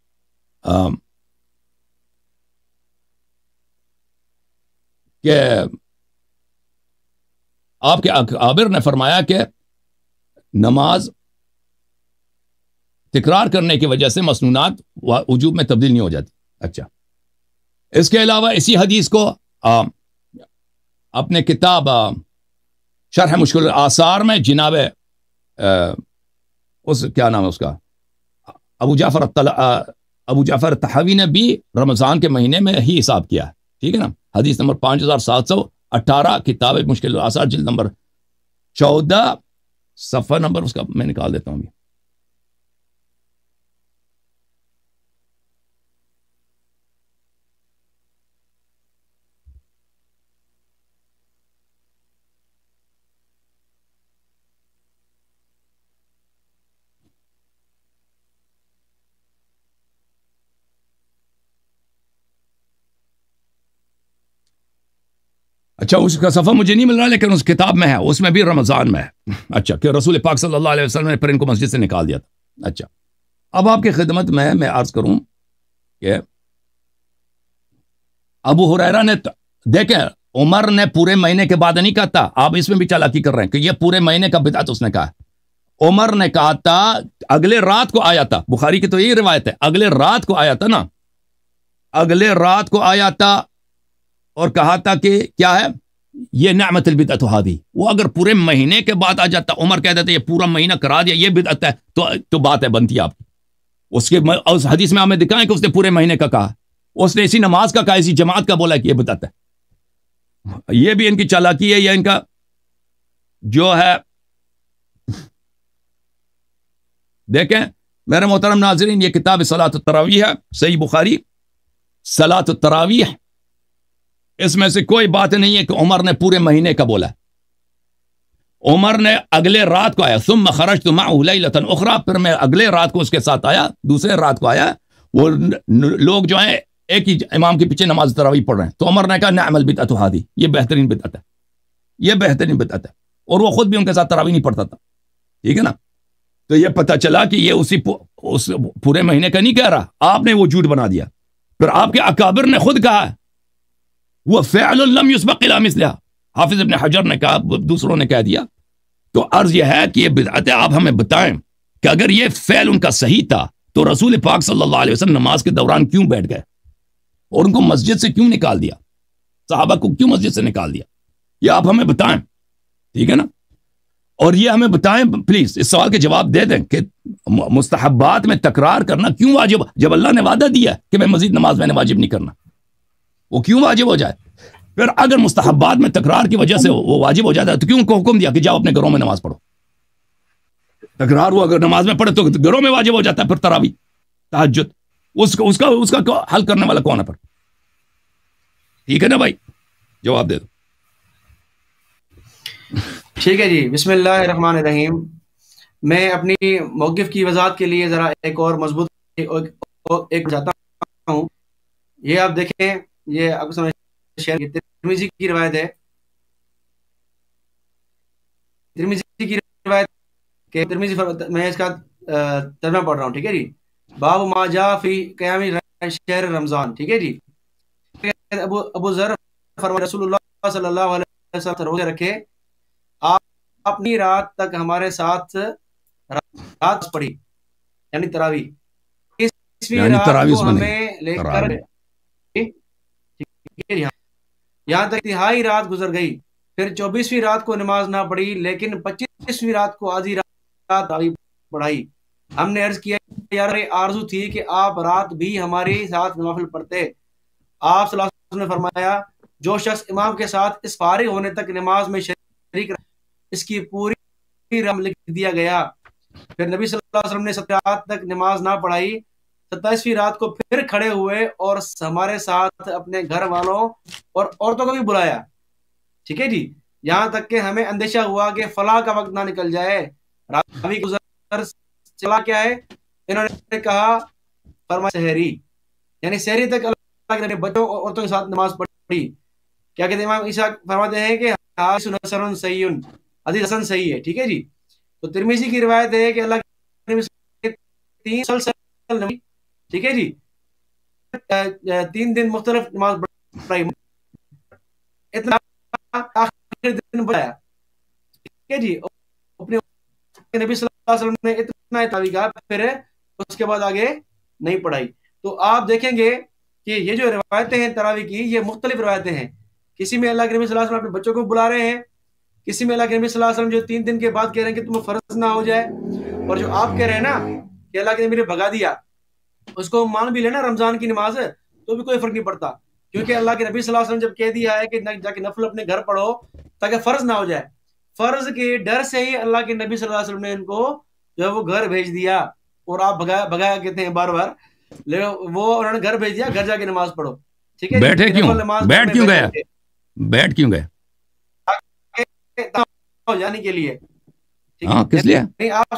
کہ آپ کے اکابر نے فرمایا کہ نماز تکرار کرنے کی وجہ سے مسنونات وجوب میں تبدیل نہیں ہو جاتی. اچھا, اس کے علاوہ اسی حدیث کو آ, اپنے کتاب آ, شرح مشکل آثار میں جناب اس کیا نام ہے اس کا ابو جعفر ابو جعفر تحاوی نے بھی رمضان کے مہینے میں ہی حساب کیا ہے. ٹھیک ہے نا. حدیث نمبر پانچ ہزار سات سو اٹھارہ, کتاب مشکل آثار جلد نمبر چودہ, صفحہ نمبر اس کا میں نکال دیتا ہوں بھی. اچھا, اس کا صفحہ مجھے نہیں مل رہا لیکن اس کتاب میں ہے, اس میں بھی رمضان میں ہے. اچھا, کہ رسول پاک صلی اللہ علیہ وسلم نے پھر ان کو مسجد سے نکال دیا تھا. اچھا, اب آپ کی خدمت میں میں عرض کروں کہ ابو ہریرہ نے دیکھیں عمر نے پورے مہینے کے بعد نہیں کہا تھا, آپ اس میں بھی چالاکی کر رہے ہیں کہ یہ پورے مہینے کا بدعت اس نے کہا. عمر نے کہا تھا اگلے رات کو آیا تھا, بخاری کی تو یہی روایت ہے, اگلے رات کو آیا تھا نا, اگلے رات کو آیا تھا اور کہا تھا کہ کیا ہے یہ نعمت البدعت ہادی. وہ اگر پورے مہینے کے بعد آ جاتا, عمر کہہ دیتا یہ پورا مہینہ کرا دیا یہ بدعت ہے, تو تو بات ہے بنتی آپ کی. اس کے اس حدیث میں ہمیں دکھائیں کہ اس نے پورے مہینے کا کہا, اس نے اسی نماز کا کہا, اسی جماعت کا بولا کہ یہ بدعت ہے. یہ بھی ان کی چالاکی ہے, یا ان کا جو ہے. دیکھیں میرے محترم ناظرین, یہ کتاب صلاۃ التراویح ہے, صحیح بخاری صلاۃ التراویح, اس میں سے کوئی بات نہیں ہے کہ عمر نے پورے مہینے کا بولا. عمر نے اگلے رات کو آیا, ثم خرجت معه ليلة اخرى, پھر میں اگلے رات کو اس کے ساتھ آیا, دوسرے رات کو آیا. وہ لوگ جو ہیں ایک ہی امام کے پیچھے نماز تراویح پڑھ رہے ہیں, تو عمر نے کہا نعم البدعۃ هذه, یہ بہترین بدعت ہے, یہ بہترین بدعت ہے. اور وہ خود بھی ان کے ساتھ تراویح نہیں پڑھتا تھا. ٹھیک ہے نا. تو یہ پتہ چلا کہ یہ اسی اس پورے مہینے کا نہیں کہہ رہا, آپ نے وہ جھوٹ بنا دیا. پھر آپ کے اکابر نے خود کہا وہ فعل لم يسبق الى مثلها, حافظ ابن حجر نے کہا, دوسروں نے کہہ دیا. تو عرض یہ ہے کہ یہ بدعت ہے, آپ ہمیں بتائیں کہ اگر یہ فعل ان کا صحیح تھا تو رسول پاک صلی اللہ علیہ وسلم نماز کے دوران کیوں بیٹھ گئے اور ان کو مسجد سے کیوں نکال دیا, صحابہ کو کیوں مسجد سے نکال دیا, یہ آپ ہمیں بتائیں. ٹھیک ہے نا. اور یہ ہمیں بتائیں پلیز, اس سوال کے جواب دے دیں کہ مستحبات میں تکرار کرنا کیوں واجب, جب اللہ نے وعدہ دیا کہ میں مزید نماز میں نے واجب نہیں کرنا, وہ کیوں واجب ہو جائے؟ پھر اگر مستحبات میں تکرار کی وجہ سے وہ واجب ہو جاتا ہے تو کیوں کو حکم دیا کہ جاؤ اپنے گھروں میں نماز پڑھو؟ تکرار ہوا اگر نماز میں پڑھے تو گھروں میں واجب ہو جاتا ہے. پھر تراویح تہجد اس کا اس کا اس کا حل کرنے والا کون ہے پھر؟ ٹھیک ہے نا بھائی, جواب دے دو. ٹھیک ہے جی, بسم اللہ الرحمن الرحیم. میں اپنی موقف کی وضاحت کے لیے ذرا ایک اور مضبوط ایک جاتا ہوں. یہ آپ دیکھیں, یہ آپ کو ترمذی کی روایت ہے. तिरमिज़ी की रिवायत के तिरमिज़ी फर- मैं इसका अ, तर्जुमा पढ़ रहा हूँ, ठीक है जी। बाब मा जा फी क़यामी शहर रमज़ान, ठीक है जी। अबू अबू ज़र फरमाते रसूलुल्लाह सल्लल्लाहु अलैहि वसल्लम रोजे रखे, आप अपनी रात तक हमारे साथ रात पढ़ी, यानी तरावी। इसवीं यानी रात तरावी को उसमें नहीं, हमें लेकर तरावी। यहाँ तक तिहाई रात गुजर गई, फिर चौबीसवीं रात को नमाज ना पढ़ी, लेकिन पच्चीसवीं रात को आधी रात तरावी पढ़ाई। हमने अर्ज किया, यार आरजू थी कि आप रात भी हमारे साथ नवाफिल पढ़ते। आप सल्लल्लाहु अलैहि वसल्लम ने फरमाया, जो शख्स इमाम के साथ इस फारिग होने तक नमाज में शरीक रहा, इसकी पूरी रम लिख दिया गया। फिर नबी सल्लल्लाहु अलैहि वसल्लम ने सत्तर रात तक नमाज ना पढ़ाई, सत्ताईसवीं रात को फिर खड़े हुए और हमारे साथ अपने घर वालों और औरतों को भी बुलाया, ठीक है जी। यहाँ तक कि हमें अंदेशा हुआ कि फलाह का वक्त ना निकल जाए। रावी गुजर चला क्या है, इन्होंने कहा फरमाया सहरी, यानी सहरी तक अल्लाह के नबी बच्चों और औरतों के साथ नमाज पढ़ी। क्या कहते हैं, इमाम ईसा फरमाते हैं कि हासिन हसन सहीउन, हदीस हसन सही है, ठीक है जी। तो तिरमिज़ी की रिवायत है कि अल्लाह के नबी तीन मुसलसल नमाज, ठीक है जी, तीन दिन मुख्तलिफ नमाज पढ़ाई, इतना आखिरी दिन बताया, ठीक है जी। अपने नबी सल्लल्लाहु अलैहि वसल्लम ने इतना तरावी कहा, फिर उसके बाद आगे नहीं पढ़ाई। तो आप देखेंगे कि ये जो रिवायतें हैं तरावी की, ये मुख्तलिफ रिवायतें हैं। किसी में अल्लाह के नबी सल्लल्लाहु अलैहि वसल्लम अपने बच्चों को बुला रहे हैं, किसी में अल्लाह के नबी सल्लल्लाहु अलैहि वसल्लम जो तीन दिन के बाद कह रहे हैं कि तुम्हें फर्ज ना हो जाए, और जो आप कह रहे हैं ना कि अल्लाह के नबी ने भगा दिया, उसको मान भी लेना रमजान की नमाज तो भी कोई फर्क नहीं पड़ता, क्योंकि अल्लाह के नबी सल्लल्लाहु अलैहि वसल्लम जब कह दिया है कि जाके नफल अपने घर पढ़ो ताकि फर्ज ना हो जाए, फर्ज के डर से ही अल्लाह के नबी सल्लल्लाहु अलैहि वसल्लम ने इनको जो है वो घर भेज दिया। और आप भगाया भगाया कहते हैं बार बार, लेकिन वो उन्होंने घर भेज दिया, घर जाके नमाज पढ़ो, ठीक है। बैठे क्यों, नमाज बैठ क्यों गया, बैठ क्यों गया, जाने के लिए, हाँ किस लिए, नहीं आप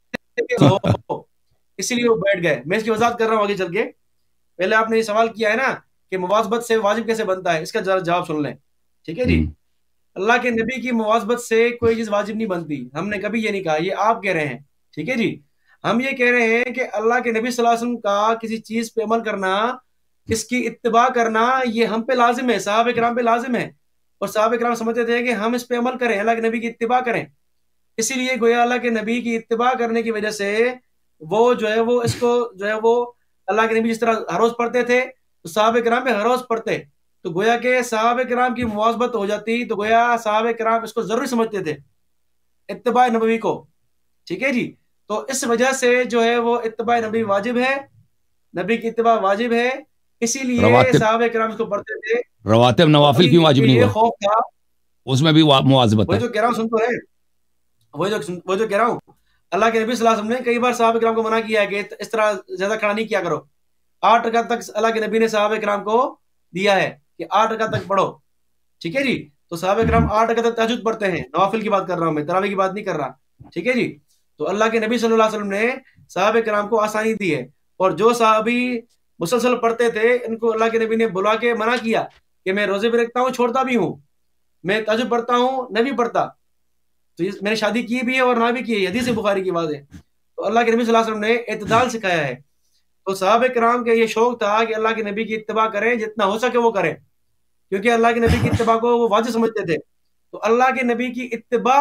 सलाह इसीलिए वो बैठ गए। मैं इसकी वजाहत कर रहा हूँ आगे चल के। पहले आपने ये सवाल किया है ना कि मुवाज़बत से वाजिब कैसे बनता है, इसका जरा जवाब सुन लें, ठीक है जी। अल्लाह के नबी की मुवाज़बत से कोई चीज वाजिब नहीं बनती, हमने कभी ये नहीं कहा, ये आप कह रहे हैं, ठीक है जी। हम ये कह रहे हैं कि अल्लाह के नबी सल्लल्लाहु अलैहि वसल्लम का किसी चीज पे अमल करना, इसकी इत्तिबा करना, ये हम पे लाजिम है, सहाबा किराम पे लाजिम है। और सहाबा किराम समझते थे कि हम इस पे अमल करें, अल्लाह के नबी की इत्तिबा करें। इसीलिए गोया अल्लाह के नबी की इत्तिबा करने की वजह से वो जो है वो इसको जो है वो अल्लाह के नबी जिस तरह हर रोज पढ़ते थे तो सहाबा किराम भी हर रोज पढ़ते, तो गोया के सहाबा किराम की मुवाज़बत हो जाती, तो गोया सहाबा किराम इसको जरूरी समझते थे इत्तिबा नबवी को, ठीक है जी। तो इस वजह से जो है वो इत्तिबा नबी वाजिब है, नबी की इत्तिबा वाजिब है, इसीलिए सहाबा किराम इसको पढ़ते थे। रवातिब नवाफिल क्यों वाजिब नहीं ये हुआ, खौफ था, उसमें भी मुवाज़बत है। वही जो कह रहा हूँ, सुन तो रहे, वही जो वही जो कह रहा हूँ, अल्लाह के नबी सल्लल्लाहु अलैहि वसल्लम ने कई बार सहाबा किराम को मना किया है कि इस तरह ज्यादा खड़ा नहीं किया करो। आठ रकात तक अल्लाह के नबी ने सहाबा किराम को दिया है कि आठ रकात तक पढ़ो, ठीक है जी। तो सहाबा किराम आठ रकात तक तहज्जुद पढ़ते हैं, नवाफिल की बात कर रहा हूं मैं, तरावी की बात नहीं कर रहा, ठीक है जी। तो अल्लाह के नबी सल्लल्लाहु अलैहि वसल्लम ने सहाबा किराम को आसानी दी है, और जो सहाबी मुसलसल पढ़ते थे इनको अल्लाह के नबी ने बुला के मना किया कि मैं रोजे भी रखता हूँ, छोड़ता भी हूँ, मैं तहज्जुद पढ़ता हूँ, न भी पढ़ता, तो मैंने शादी की भी है और ना भी की है, हदीस बुखारी की बात है। तो अल्लाह के नबी सल्लल्लाहु अलैहि वसल्लम ने इत्तिदाल सिखाया है। तो सहाबा किराम के ये शौक था कि अल्लाह के नबी की इत्तिबा करें, जितना हो सके वो करें, क्योंकि अल्लाह के नबी की इत्तिबा को वो वाजिब समझते थे। तो अल्लाह के नबी की इत्तिबा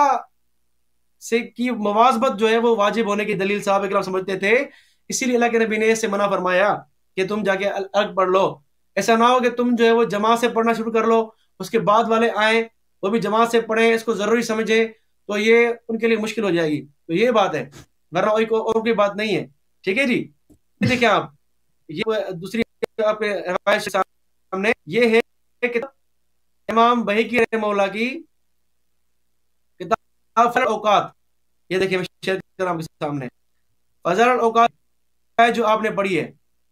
से की मुवाज़बत जो है वो वाजिब होने की दलील सहाबा किराम समझते थे, इसीलिए अल्लाह के नबी ने इससे मना फरमाया कि तुम जाके अलग पढ़ लो। ऐसा ना हो कि तुम जो है वो जमात से पढ़ना शुरू कर लो, उसके बाद वाले आए वो भी जमात से पढ़े, इसको जरूरी समझे, तो ये उनके लिए मुश्किल हो जाएगी। तो ये बात है, वरना और कोई बात नहीं है, ठीक है जी। देखिए आप, ये दूसरी आपके रवायत सामने ये है कि इमाम बहकी रहमहुल्लाह की किताब फजल औकात, ये देखिए मैं शेयर कर रहा हूं आपके सामने, फजल औकात जो आपने पढ़ी है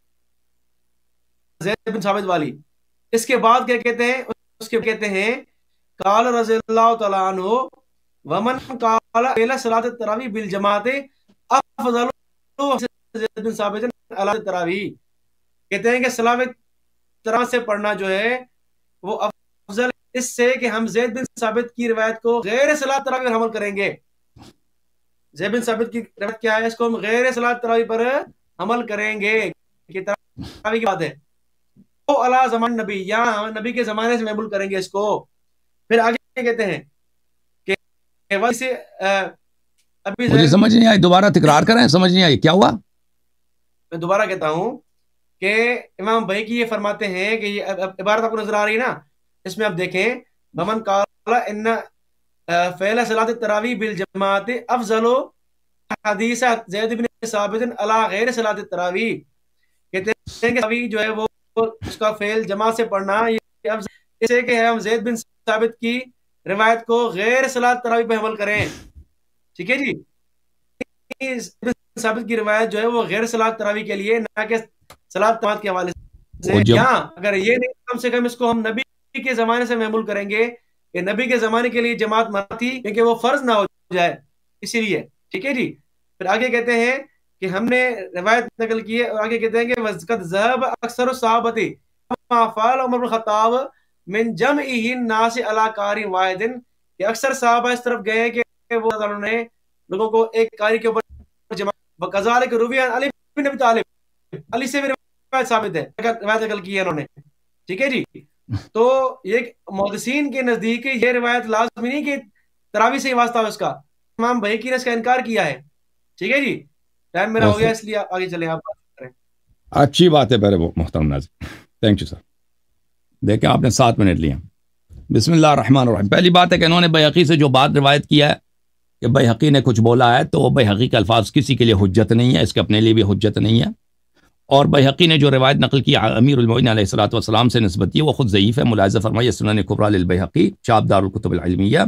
ज़ैद बिन साबित वाली, इसके बाद क्या कहते हैं, उसके कहते हैं काल रज़ियल्लाहु तआला अन्हु वमन काला इला सलात तरावी बिल जमात अफजल ज़ैद बिन साबित अला तरावी, कहते हैं कि सलात तरावी से पढ़ना जो है वो अफजल اس سے کہ ہم زید بن ثابت کی روایت کو غیر صلاۃ تراویح پر عمل کریں گے. زید بن ثابت کی روایت کیا ہے؟ اس کو ہم غیر صلاۃ تراویح پر عمل کریں گے. کہ تراویح کی بات ہے وہ علی زمان نبی، یہاں نبی کے زمانے سے محمول کریں گے اس کو. پھر آگے کہتے ہیں کہ ویسے ابھی مجھے سمجھ نہیں آئی، دوبارہ تکرار کریں، سمجھ نہیں آئی کیا ہوا. میں دوبارہ کہتا ہوں کہ امام بہقی یہ فرماتے ہیں کہ یہ عبارت آپ کو نظر آ رہی ہے نا، اس میں آپ دیکھیں بمن قال ان فعل صلاۃ التراویح بالجماعت افضل حدیث زید بن ثابت علی غیر صلاۃ التراویح. کہتے ہیں کہ تراویح جو ہے وہ اس کا فعل جماعت سے پڑھنا یہ افضل اس سے کہ ہم زید بن ثابت کی روایت کو غیر صلاۃ تراویح پہ عمل کریں. ٹھیک ہے جی، ثابت کی روایت جو ہے وہ غیر صلاۃ تراویح کے لیے، نہ کہ صلاۃ جماعت کے حوالے سے. یہاں اگر یہ نہیں کم سے کم اس کو ہم نبی کے زمانے سے محمول کریں گے کہ نبی کے زمانے کے لیے جماعت منع تھی کیونکہ وہ فرض نہ ہو جائے اسی لیے. ٹھیک ہے جی. پھر آگے کہتے ہیں کہ ہم نے روایت نقل کی ہے، اور آگے کہتے ہیں کہ وَقَدْ ذَهَبَ أَكْثَرُ الصَّحَابَةِ كَمَا فَعَلَ عُمَرُ بْنُ الْخَطَّابِ مِنْ جَمْعِهِ النَّاسِ عَلَى قَارٍ وَاحِدٍ. کہ اکثر صحابہ اس طرف گئے کہ وہ انہوں نے لوگوں کو ایک قاری کے اوپر جمع. وَكَذَلِكَ رُوِيَ عَنْ عَلِي بْنِ أَبِي طَالِبٍ، علی سے بھی روایت ثابت ہے، روایت نقل کی ہے انہوں نے. ٹھیک ہے جی. تو یہ محدثین کے نزدیک یہ روایت لازمی نہیں کہ تراویح سے ہی واسطہ ہو اس کا. امام بہقی نے اس کا انکار کیا ہے. ٹھیک ہے جی. ٹائم میرا ہو گیا اس لیے آگے چلیں، آپ بات کریں. اچھی بات ہے پہلے محترم ناظرین، تھینک یو سر. دیکھیں آپ نے سات منٹ لیا. بسم اللہ الرحمن الرحیم. پہلی بات ہے کہ انہوں نے بہقی سے جو بات روایت کیا ہے کہ بہقی نے کچھ بولا ہے، تو وہ بہقی کے الفاظ کسی کے لیے حجت نہیں ہے، اس کے اپنے لیے بھی حجت نہیں ہے. اور بہقی نے جو روایت نقل کی امیر المؤمنین علیہ الصلوۃ والسلام سے نسبت کی وہ خود ضعیف ہے. ملاحظہ فرمائیے سنن کبریٰ للبیہقی، چاپ دار الکتب العلمیہ.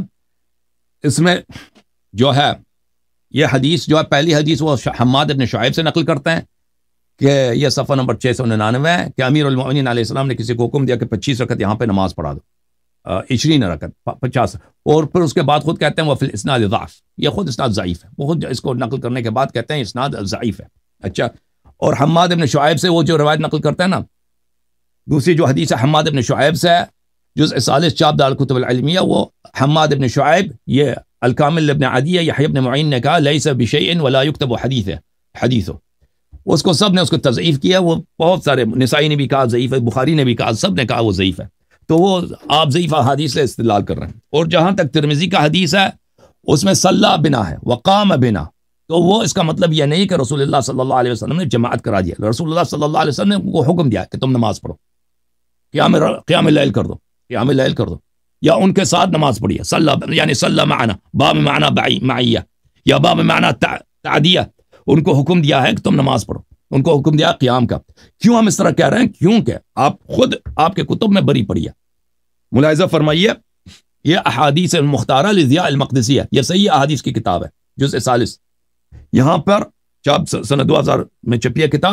اس میں جو ہے یہ حدیث جو ہے پہلی حدیث وہ حماد ابن شعیب سے نقل کرتے ہیں کہ یہ صفحہ نمبر چھ سو ننانوے ہے کہ امیر المؤمنین علیہ السلام نے کسی کو حکم دیا کہ پچیس رکعت یہاں پہ نماز پڑھا دو، عشرین رکعت پچاس، اور پھر اس کے بعد خود کہتے ہیں وہ فی الاسناد ضعف، یہ خود اسناد ضعیف ہے. وہ خود اس کو نقل کرنے کے بعد کہتے ہیں اسناد ضعیف ہے. اچھا، اور حماد ابن شعیب سے وہ جو روایت نقل کرتے ہیں نا، دوسری جو حدیث ہے حماد ابن شعیب سے ہے، جزء ثالث چاپ دار الکتب العلمیہ، وہ حماد ابن شعیب، یہ الکامل ابن عدیہ یحیی ابن معین نے کہا لیس بشیء ولا یکتب حدیث حدیث اس کو سب نے اس کو تضعیف کیا. وہ بہت سارے، نسائی نے بھی کہا ضعیف ہے، بخاری نے بھی کہا، سب نے کہا وہ ضعیف ہے. تو وہ آپ ضعیف حدیث سے استدلال کر رہے ہیں. اور جہاں تک ترمذی کا حدیث ہے اس میں صلی بنا ہے وقام بنا، تو وہ اس کا مطلب یہ نہیں کہ رسول اللہ صلی اللہ علیہ وسلم نے جماعت کرا دیا. رسول اللہ صلی اللہ علیہ وسلم نے کو حکم دیا کہ تم نماز پڑھو، قیام قیام اللیل کر دو، قیام اللیل کر دو، یا ان کے ساتھ نماز پڑھیے. صلی یعنی صلی معنا، باب معنا معیہ یا باب معنا تعدیہ، ان کو حکم دیا ہے کہ تم نماز پڑھو، ان کو حکم دیا قیام کا. کیوں ہم اس طرح کہہ رہے ہیں؟ کیونکہ آپ خود آپ کے کتب میں بری پڑھیے. ملاحظہ فرمائیے یہ احادیث مختارہ لضیاء المقدسی ہے، یہ صحیح احادیث کی کتاب ہے، جزء ثالث، یہاں پر چاپ سنہ دو ہزار میں چھپی ہے کتاب.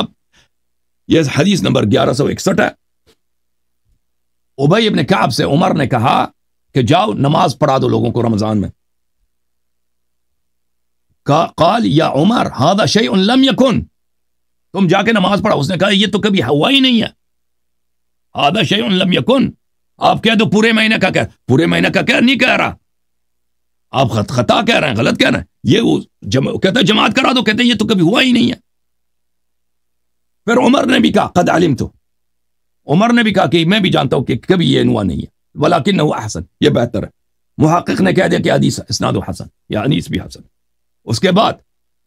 یہ حدیث نمبر گیارہ سو اکسٹھ ہے. ابی ابن کعب سے عمر نے کہا کہ جاؤ نماز پڑھا دو لوگوں کو رمضان میں. قال یا عمر هذا شیء لم یکن، تم جا کے نماز پڑھا. اس نے کہا یہ تو کبھی ہوا ہی نہیں ہے. هذا شیء لم یکن، آپ کہہ دو پورے مہینے کا، کہہ پورے مہینے کا کہہ نہیں کہہ رہا، آپ خطا کہہ رہے ہیں، غلط کہہ رہے ہیں. یہ جم... کہتا ہے جماعت کرا دو، کہتے ہیں یہ تو کبھی ہوا ہی نہیں ہے. پھر عمر نے بھی کہا قد علمت، عمر نے بھی کہا کہ میں بھی جانتا ہوں کہ کبھی یہ ہوا نہیں ہے، ولکنہ احسن، یہ بہتر ہے. محقق نے کہہ دیا کہ حدیث اسناد حسن، یا حدیث بھی حسن. اس کے بعد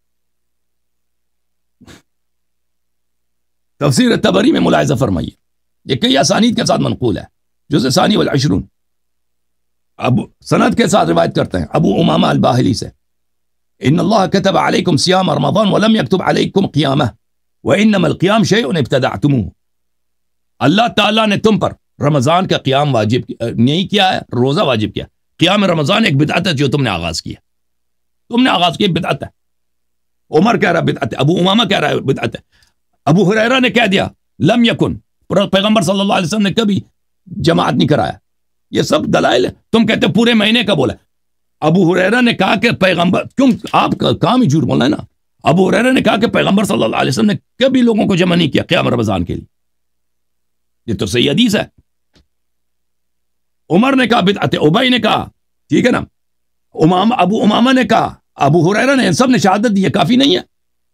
تفسیر طبری میں ملاحظہ فرمائیے، یہ کئی اسانید کے ساتھ منقول ہے. جزء ثانی والعشرون، ابو سند کے ساتھ روایت کرتے ہیں ابو امامہ الباہلی سے، ان اللہ کتب علیکم صیام رمضان ولم یکتب علیکم قیامہ وانما القیام شیء ابتدعتموه. اللہ تعالیٰ نے تم پر رمضان کا قیام واجب نہیں کیا ہے، روزہ واجب کیا. قیام رمضان ایک بدعت ہے جو تم نے آغاز کیا، تم نے آغاز کیا، بدعت ہے. عمر کہہ رہا بدعت ہے، ابو امامہ کہہ رہا ہے بدعت ہے. ابو ہریرہ نے کہہ دیا لم یکن، پیغمبر صلی اللہ علیہ وسلم نے کبھی جماعت نہیں کرایا. یہ سب دلائل ہے. تم کہتے پورے مہینے کا بولا. ابو ہریرہ نے کہا کہ پیغمبر، کیوں آپ کا کام ہی جھوٹ بولنا ہے نا. ابو ہریرہ نے کہا کہ پیغمبر صلی اللہ علیہ وسلم نے کبھی لوگوں کو جمع نہیں کیا قیام رمضان کے لیے. یہ تو صحیح حدیث ہے. عمر نے کہا بدعت ہے، ابی نے کہا، ٹھیک ہے نا، امام ابو امامہ نے کہا، ابو ہریرہ نے، ان سب نے شہادت دی ہے، کافی نہیں ہے؟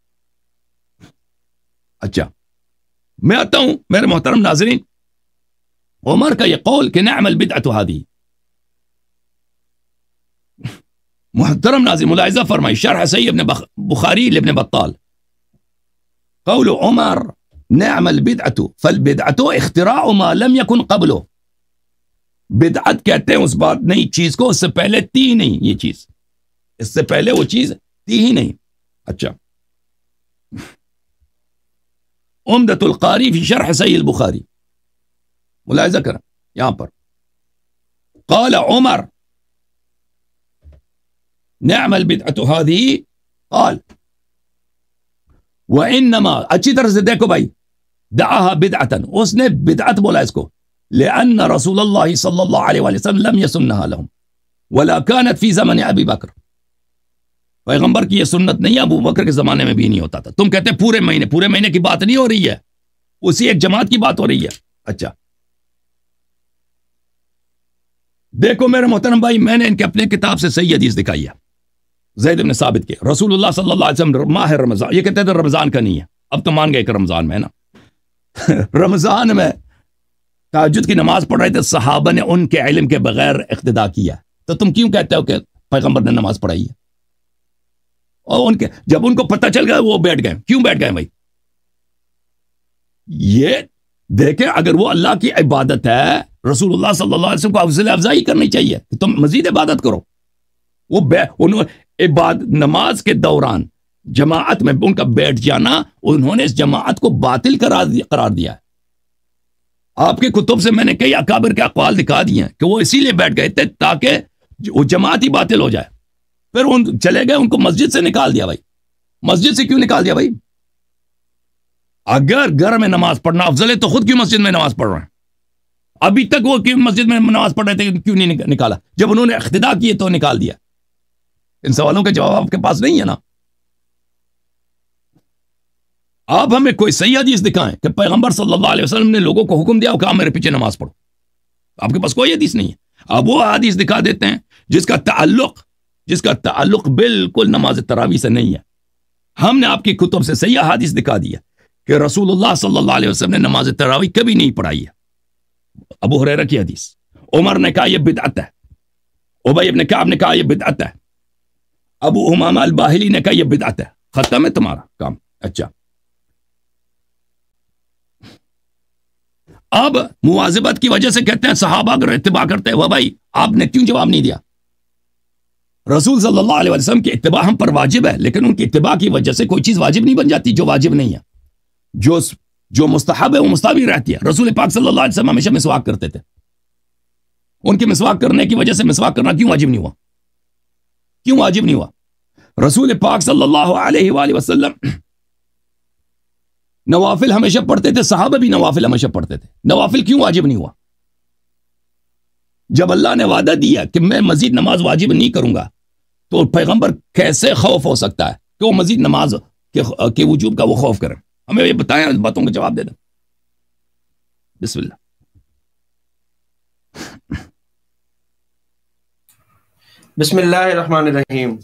اچھا میں آتا ہوں میرے محترم ناظرین، عمر کا یہ قول کہ نعم البدعۃ هذه، محترم ناظرین ملاحظہ فرمائی شرح صحیح ابن بخاری لابن بطال، قول عمر نعم البدعۃ فالبدعۃ اختراع ما لم يكن قبله، بدعت کہتے ہیں اس بات نئی چیز کو اس سے پہلے تھی نہیں، یہ چیز اس سے پہلے وہ چیز تھی ہی نہیں۔ اچھا عمدۃ القاری فی شرح صحیح البخاری، ملاحظہ کریں یہاں پر، قال عمر نعم البدعۃ هذه، قال وانما، اچھی طرح سے دیکھو بھائی، دعاها بدعۃ، اس نے بدعت بولا اس کو، لأن رسول اللہ صلی اللہ علیہ وآلہ وسلم لم يسنها لهم ولا كانت في زمن ابی بکر، پیغمبر کی یہ سنت نہیں، ابو بکر کے زمانے میں بھی نہیں ہوتا تھا۔ تم کہتے ہیں پورے مہینے، پورے مہینے کی بات نہیں ہو رہی ہے، اسی ایک جماعت کی بات ہو رہی ہے۔ اچھا دیکھو میرے محترم بھائی، میں نے ان کے اپنے کتاب سے صحیح حدیث دکھائی ہے، زید بن ثابت کے، رسول اللہ صلی اللہ علیہ وسلم ماہ رمضان، یہ کہتے تھے رمضان کا نہیں ہے، اب تو مان گئے کہ رمضان میں ہے نا رمضان میں تہجد کی نماز پڑھ رہے تھے، صحابہ نے ان کے علم کے بغیر اقتدا کیا، تو تم کیوں کہتے ہو کہ پیغمبر نے نماز پڑھائی ہے؟ اور ان کے جب ان کو پتہ چل گیا وہ بیٹھ گئے، کیوں بیٹھ گئے بھائی؟ یہ دیکھیں اگر وہ اللہ کی عبادت ہے، رسول اللہ صلی اللہ علیہ وسلم کو افضل افضائی کرنی چاہیے کہ تم مزید عبادت کرو۔ وہ انہوں عبادت نماز کے دوران جماعت میں ان کا بیٹھ جانا، انہوں نے اس جماعت کو باطل قرار دیا ہے۔ آپ کے کتب سے میں نے کئی اکابر کے اقوال دکھا دیے ہیں کہ وہ اسی لیے بیٹھ گئے تھے تاکہ وہ جماعت ہی باطل ہو جائے، پھر ان چلے گئے، ان کو مسجد سے نکال دیا۔ بھائی مسجد سے کیوں نکال دیا بھائی؟ اگر گھر میں نماز پڑھنا افضل ہے تو خود کیوں مسجد میں نماز پڑھ رہے ہیں؟ ابھی تک وہ کیوں مسجد میں نماز پڑھ رہے تھے، کیوں نہیں نکالا؟ جب انہوں نے اقتدا کیے تو نکال دیا۔ ان سوالوں کا جواب آپ کے پاس نہیں ہے نا؟ آپ ہمیں کوئی صحیح حدیث دکھائیں کہ پیغمبر صلی اللہ علیہ وسلم نے لوگوں کو حکم دیا کہ آپ میرے پیچھے نماز پڑھو، آپ کے پاس کوئی حدیث نہیں ہے۔ آپ وہ حدیث دکھا دیتے ہیں جس کا تعلق جس کا تعلق بالکل نماز تراویح سے نہیں ہے۔ ہم نے آپ کی کتب سے صحیح حدیث دکھا دیا کہ رسول اللہ صلی اللہ علیہ وسلم نے نماز تراویح کبھی نہیں پڑھائی ہے۔ ابو ہریرہ کی حدیث، عمر نے کہا یہ بدعت ہے، ابی ابن کعب نے کہا یہ بدعت ہے، ابو امامہ الباہلی نے کہا یہ بدعت ہے، ختم ہے تمہارا کام۔ اچھا اب مواظبت کی وجہ سے کہتے ہیں صحابہ اگر اتباع کرتے ہیں، وہ بھائی آپ نے کیوں جواب نہیں دیا؟ رسول صلی اللہ علیہ وسلم کی اتباع ہم پر واجب ہے، لیکن ان کی اتباع کی وجہ سے کوئی چیز واجب نہیں بن جاتی جو واجب نہیں ہے، جو جو مستحب ہے وہ مستحب ہی رہتی ہے۔ رسول پاک صلی اللہ علیہ وسلم ہمیشہ مسواک کرتے تھے، ان کے مسواک کرنے کی وجہ سے مسواک کرنا کیوں واجب نہیں ہوا؟ کیوں واجب نہیں ہوا؟ رسول پاک صلی اللہ علیہ وآلہ وسلم نوافل ہمیشہ پڑھتے تھے، صحابہ بھی نوافل ہمیشہ پڑھتے تھے، نوافل کیوں واجب نہیں ہوا؟ جب اللہ نے وعدہ دیا کہ میں مزید نماز واجب نہیں کروں گا تو پیغمبر کیسے خوف ہو سکتا ہے کہ وہ مزید نماز کے وجوب کا وہ خوف کریں؟ ہمیں یہ بتائیں، اس باتوں کا جواب دے دیں۔ بسم اللہ۔ بسم اللہ الرحمن الرحیم۔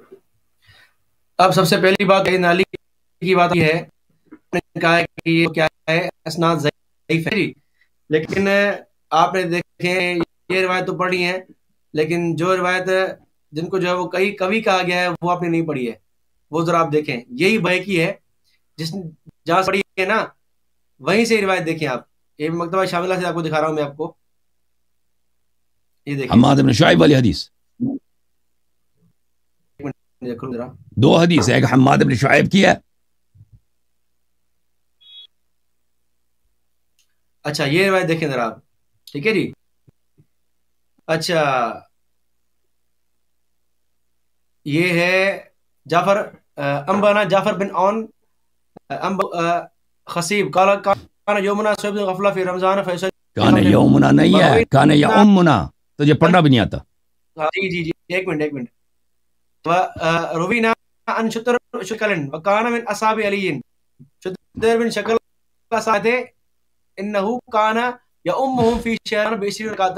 اب سب سے پہلی بات نالی کی بات یہ ہے کہا ہے کہ یہ کیا ہے، اسناد ضعیف ہے جی، لیکن آپ نے دیکھیں یہ روایت تو پڑھی ہیں، لیکن جو روایت جن کو جو ہے وہ کئی کبھی کہا گیا ہے وہ آپ نے نہیں پڑھی ہے، وہ ذرا آپ دیکھیں۔ یہی بہقی ہے جس جہاں پڑھی ہے نا، وہیں سے روایت دیکھیں آپ۔ یہ مکتبہ شاملہ سے آپ کو دکھا رہا ہوں میں آپ کو، یہ دیکھیں حماد بن شعیب والی حدیث، دو حدیث ہے، ایک حماد بن شعیب کی ہے۔ اچھا یہ روایت دیکھیں ذرا آپ، ٹھیک ہے جی۔ اچھا یہ ہے جعفر انبانا جعفر بن عون خصیب قال کان یومنا صبح غفلہ فی رمضان فیصل، کان یومنا نہیں ہے، کان یومنا، تجھے پڑھنا بھی نہیں آتا۔ جی جی جی ایک منٹ ایک منٹ۔ روینا ان شطر شکلن وکان من اصحاب علی، شطر بن شکل کا ساتھ ہے، انہو کانا یا امہم فی شہران بیسری رکاتن،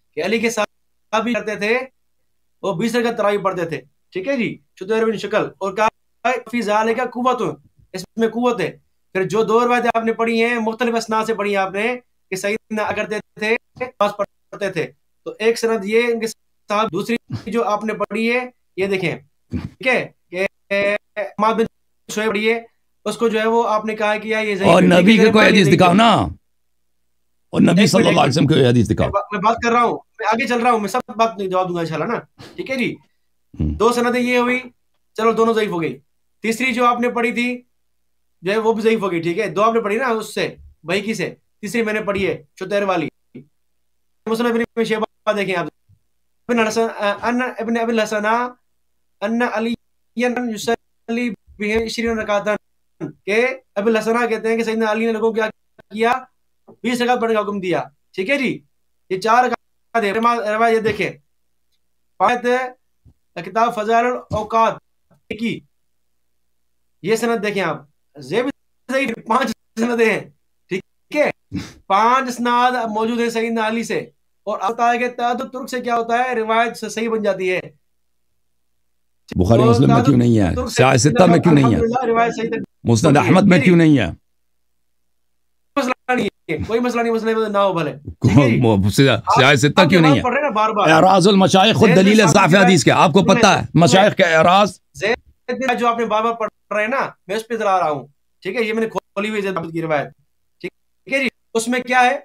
کہ علی کے صحابہ بھی کرتے تھے وہ بیس رکعت تراویح پڑھتے تھے، ٹھیک ہے جی، شتیر بن شکل، اور کہا فی ذالک قوت، اس میں قوت ہے۔ پھر جو دو روایتیں آپ نے پڑھی ہیں مختلف اسناد سے پڑھی ہیں آپ نے کہ سیدنا کرتے تھے نماز پڑھتے تھے، تو ایک سند یہ ان کے ساتھ، دوسری جو آپ نے پڑھی ہے یہ دیکھیں، ٹھیک ہے، کہ حماد بن شعیب پڑھی ہے، اس کو جو ہے وہ آپ نے کہا کہ یہ ضعیف ہے، اور نبی کے کوئی حدیث دکھاؤ نا، اور نبی ایک صلی منٹ اللہ ایک علیہ وسلم منٹ کی حدیث دکھاؤ۔ میں بات کر رہا ہوں، میں آگے چل رہا ہوں، میں سب بات نہیں جواب دوں گا انشاءاللہ نا، ٹھیک ہے جی۔ دو سندیں یہ ہوئی، چلو دونوں ضعیف ہو گئی۔ تیسری جو آپ نے پڑھی تھی جو ہے وہ بھی ضعیف ہو گئی، ٹھیک ہے، دو آپ نے پڑھی نا اس سے بحیقی سے، تیسری میں نے پڑھی ہے شتیر والی مسلم ابن شیبہ، دیکھیں آپ، ابن حسن ان ابن ابی الحسن ان علی یصلی بهم عشرین رکعتا، کہ ابی الحسن کہتے ہیں کہ سیدنا علی نے لوگوں کو کیا کیا، بیس رکعت پڑھنے کا حکم دیا، ٹھیک ہے جی۔ یہ چار رکعت ہے، روایت دیکھیں، پانچ کتاب فضائل الاوقات کی، یہ سند دیکھیں آپ، زیب ضعیف، پانچ سندیں ہیں، ٹھیک ہے، پانچ اسناد موجود ہیں سیدنا علی سے، اور آتا ہے کہ تعدد ترک سے کیا ہوتا ہے، روایت سے صحیح بن جاتی ہے۔ بخاری مسلم میں کیوں نہیں ہے؟ سیاہ ستہ میں کیوں نہیں ہے؟ روایت صحیح تک مسند احمد میں کیوں نہیں ہے؟ مسئلہ نہیں ہے، کوئی مسئلہ نہیں، مسئلہ نہ ہو بھلے، ٹھیک ہے جی۔ سیاہ ستہ کیوں نہیں ہے؟ پڑھ رہے ہیں نا بار بار، اعراض المشائخ خود دلیل ضعف حدیث کے، آپ کو پتہ ہے مشائخ کا اعراض جو آپ نے بار بار پڑھ رہے ہیں نا، میں اس پہ ذرا رہا ہوں، ٹھیک ہے، یہ میں نے کھولی ہوئی زید کی روایت، ٹھیک ہے جی۔ اس میں کیا ہے،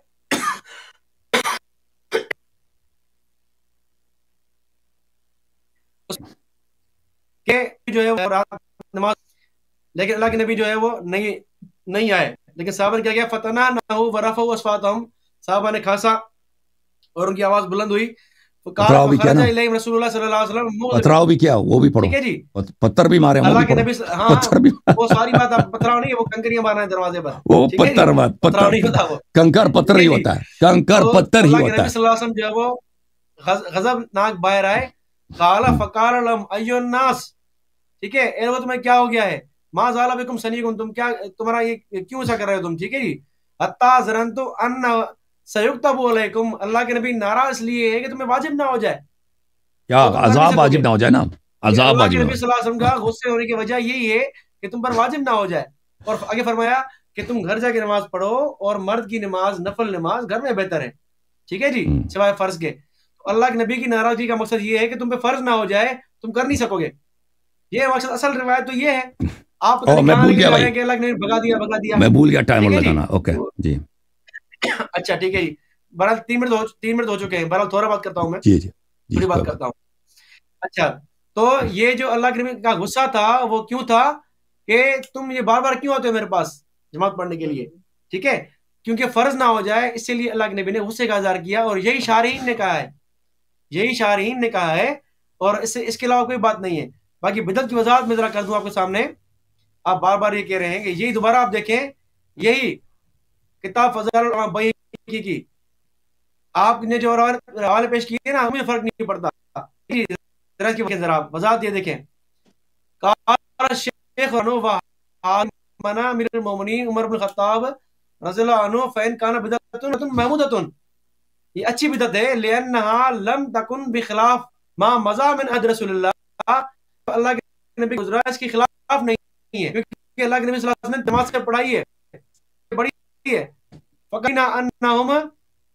کہ جو ہے رات نماز، لیکن اللہ کے نبی جو ہے وہ نہیں نہیں آئے، لیکن صحابہ نے کیا کیا، فتنا نہ ہو ورفعوا اصواتهم، صحابہ نے کھانسا اور ان کی آواز بلند ہوئی، پتراؤ بھی کیا نا، رسول اللہ صلی اللہ علیہ وسلم، پتراؤ بھی کیا، وہ بھی پڑھو، ٹھیک ہے جی، پتھر بھی مارے، اللہ کے نبی، ہاں پتھر بھی، وہ ساری بات آپ پتھراؤ نہیں ہے، وہ کنکریاں مارنا ہے دروازے پر، وہ ٹھیک ہے جی، پتھر مت پتھراؤ پتھر نہیں ہوتا وہ، کنکر پتھر ہی ہوتا ہے، کنکر پتھر ہی اللہ کے ہوتا نبی صلی اللہ علیہ وسلم جو ہے وہ غضب ناک باہر آئے، قال فقال لهم ایو الناس، ٹھیک ہے، اے لوگو تمہیں کیا ہو گیا ہے، ما زال بکم سنیکم، تم کیا تمہارا یہ کیوں ایسا کر رہے ہو تم، ٹھیک ہے جی، حتی ظننت ان سیکتب علیکم، اللہ کے نبی ناراض اس لیے ہے کہ تمہیں واجب نہ ہو جائے، کیا عذاب واجب نہ ہو جائے نا، عذاب اللہ کے واجب نبی صلی اللہ علیہ وسلم کا غصے ہونے کی وجہ یہی ہے کہ تم پر واجب نہ ہو جائے، اور آگے فرمایا کہ تم گھر جا کے نماز پڑھو، اور مرد کی نماز نفل نماز گھر میں بہتر ہے، ٹھیک ہے جی، سوائے فرض کے۔ تو اللہ کے نبی کی ناراضگی کا مقصد یہ ہے کہ تم پہ فرض نہ ہو جائے، تم کر نہیں سکو گے، یہ مقصد، اصل روایت تو یہ ہے، آپ میں بھول گیا بھائی، کہ اللہ نے بھگا دیا بھگا دیا، میں بھول گیا ٹائمر لگانا، اوکے جی، اچھا ٹھیک ہے جی، بہرحال تین منٹ ہو تین منٹ ہو چکے ہیں، بہرحال تھوڑا بات کرتا ہوں میں، جی جی تھوڑی بات کرتا ہوں۔ اچھا، تو یہ جو اللہ کے نبی کا غصہ تھا وہ کیوں تھا کہ تم یہ بار بار کیوں آتے ہو میرے پاس جماعت پڑھنے کے لیے، ٹھیک ہے، کیونکہ فرض نہ ہو جائے، اس لیے اللہ کے نبی نے غصے کا اظہار کیا، اور یہی شارحین نے کہا ہے، یہی شارحین نے کہا ہے، اور اس سے اس کے علاوہ کوئی بات نہیں ہے۔ باقی بدعت کی وضاحت میں ذرا کر دوں آپ کے سامنے، آپ بار بار یہ کہہ رہے ہیں کہ یہی دوبارہ آپ دیکھیں، یہی کتاب فضائل البیہقی کی آپ نے جو حوالے پیش کیے نا، ہمیں فرق نہیں پڑتا، ذرا وضاحت یہ دیکھیں، قال الشیخ منا امیر المومنین عمر بن خطاب رضی اللہ عنہ فین کان بدعۃ محمودۃ، یہ اچھی بدعت ہے، لانها لم تکن بخلاف ما مضى من عهد رسول اللہ، اللہ کے نبی گزرا اس کے خلاف نہیں ہے، کیونکہ اللہ کے نبی صلی اللہ علیہ وسلم نے نماز سے پڑھائی ہے، پڑھی ہے، فقینا انہم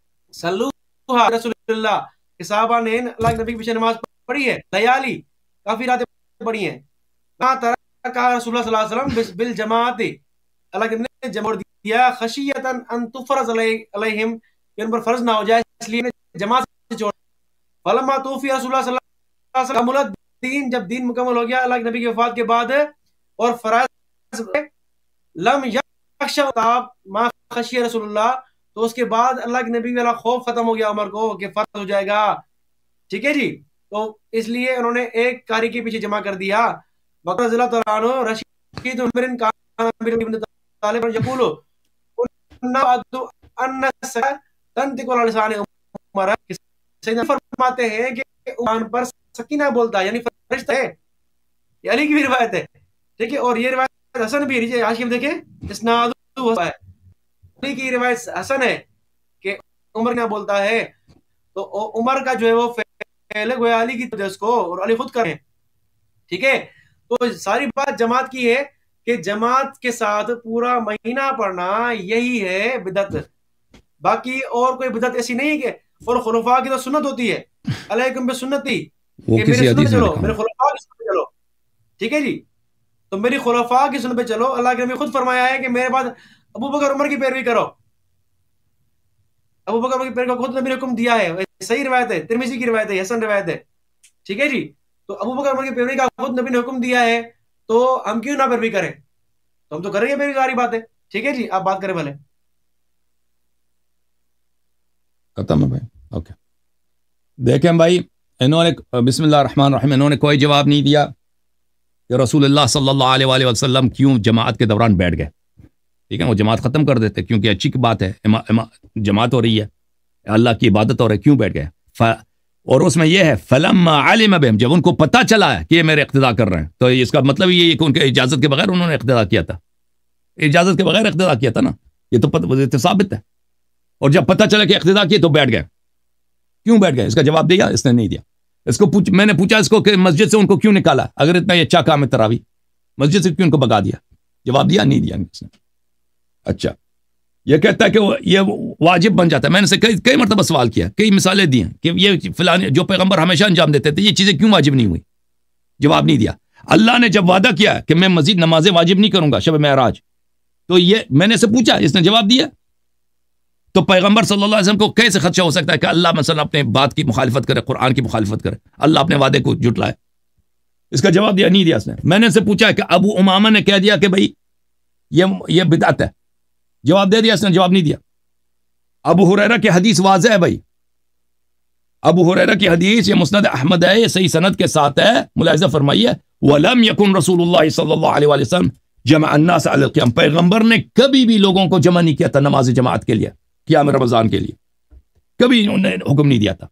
صلوها رسول اللہ، کہ صحابہ نے اللہ کے نبی کے پیچھے نماز پڑھی ہے، لیالی کافی راتیں پڑھی ہیں، نا ترکا رسول اللہ صلی اللہ علیہ وسلم بالجماعت، اللہ کے نبی نے جمع دیا خشیتا ان تفرض علیہم، کہ ان پر فرض نہ ہو جائے، اس لیے جماعت سے چھوڑ، فلما توفی رسول اللہ صلی اللہ علیہ وسلم کمل دین، جب دین مکمل ہو گیا اللہ کے نبی کی وفات کے بعد، اور فرائض لم یخشع ما خشی رسول اللہ، تو اس کے بعد اللہ کے نبی والا خوف ختم ہو گیا عمر کو کہ فرض ہو جائے گا، ٹھیک ہے جی، تو اس لیے انہوں نے ایک قاری کے پیچھے جمع کر دیا، بکر رضی اللہ تعالیٰ عنہ رشید عمر کان ابن طالب یقول ان تنطق علی لسان عمر، سیدنا فرماتے ہیں کہ عمر پر سکینہ بولتا ہے، یعنی فرشتہ ہے، یہ علی کی بھی روایت ہے، ٹھیک ہے، اور یہ روایت حسن بھی ہے، حاشیے میں دیکھیں اسناد ہے، علی کی روایت حسن ہے کہ عمر نہ بولتا ہے، تو عمر کا جو ہے وہ فعل گویا علی کی وجہ اس کو، اور علی خود کریں. ٹھیک ہے، تو ساری بات جماعت کی ہے کہ جماعت کے ساتھ پورا مہینہ پڑھنا یہی ہے بدعت. باقی اور کوئی بدعت ایسی نہیں ہے کہ، اور خلفاء کی تو سنت ہوتی ہے، علیکم بسنتی، کہ میرے سنت پہ چلو، میرے خلفاء کی سنت پہ چلو. ٹھیک ہے جی، تو میری خلفاء کی سنت پہ چلو. اللہ کے نبی خود فرمایا ہے کہ میرے بعد ابو بکر عمر کی پیروی کرو. ابو بکر عمر کی پیروی کو خود نبی نے حکم دیا ہے، صحیح روایت ہے، ترمذی کی روایت ہے، حسن روایت ہے. ٹھیک ہے جی، تو ابو بکر عمر کی پیروی کا خود نبی نے حکم دیا ہے، تو ہم کیوں نہ پیروی کریں؟ تو ہم تو کریں گے، میری ساری بات ہے. ٹھیک ہے جی، آپ بات کریں بھلے. ختم ہے بھائی. اوکے، دیکھیں بھائی، انہوں نے بسم اللہ الرحمن الرحیم انہوں نے کوئی جواب نہیں دیا کہ رسول اللہ صلی اللہ علیہ وآلہ وسلم کیوں جماعت کے دوران بیٹھ گئے. ٹھیک ہے، وہ جماعت ختم کر دیتے کیونکہ اچھی بات ہے، اما اما جماعت ہو رہی ہے، اللہ کی عبادت ہو رہی ہے، کیوں بیٹھ گئے؟ ف... اور اس میں یہ ہے فلما علم بهم، جب ان کو پتہ چلا ہے کہ یہ میرے اقتدا کر رہے ہیں، تو اس کا مطلب یہ ہے کہ ان کے اجازت کے بغیر انہوں نے اقتدا کیا تھا. اجازت کے بغیر اقتدا کیا تھا نا، یہ تو پتہ ثابت ہے. اور جب پتہ چلا کہ اقتدا کیے تو بیٹھ گئے. کیوں بیٹھ گئے؟ اس کا جواب دیا اس نے نہیں دیا. اس کو پوچھ میں نے پوچھا اس کو کہ مسجد سے ان کو کیوں نکالا اگر اتنا یہ اچھا کام ہے تراوی، مسجد سے کیوں ان کو بگا دیا؟ جواب دیا نہیں دیا اس نے. اچھا، یہ کہتا ہے کہ یہ واجب بن جاتا ہے. میں نے سے کئی کئی مرتبہ سوال کیا، کئی مثالیں دی ہیں کہ یہ فلاں جو پیغمبر ہمیشہ انجام دیتے تھے، یہ چیزیں کیوں واجب نہیں ہوئی؟ جواب نہیں دیا. اللہ نے جب وعدہ کیا کہ میں مزید نمازیں واجب نہیں کروں گا شب معراج، تو یہ میں نے سے پوچھا، اس نے جواب دیا. تو پیغمبر صلی اللہ علیہ وسلم کو کیسے خدشہ ہو سکتا ہے کہ اللہ مثلا اپنے بات کی مخالفت کرے، قرآن کی مخالفت کرے، اللہ اپنے وعدے کو جھٹلائے؟ اس کا جواب دیا نہیں دیا اس نے. میں نے اس سے پوچھا کہ ابو امامہ نے کہہ دیا کہ بھائی یہ یہ بدعت ہے، جواب دے دیا اس نے، جواب نہیں دیا. ابو ہریرہ کی حدیث واضح ہے بھائی، ابو ہریرہ کی حدیث یہ مسند احمد ہے، یہ صحیح سند کے ساتھ ہے. ملاحظہ فرمائیے، وَلَمْ يَكُنْ رسول اللہ صلی اللہ علیہ وآلہ وسلم جمع الناس علی القیام، پیغمبر نے کبھی بھی لوگوں کو جمع نہیں کیا تھا نماز جماعت کے لیے، قیام رمضان کے لیے. کبھی انہوں نے حکم نہیں دیا تھا،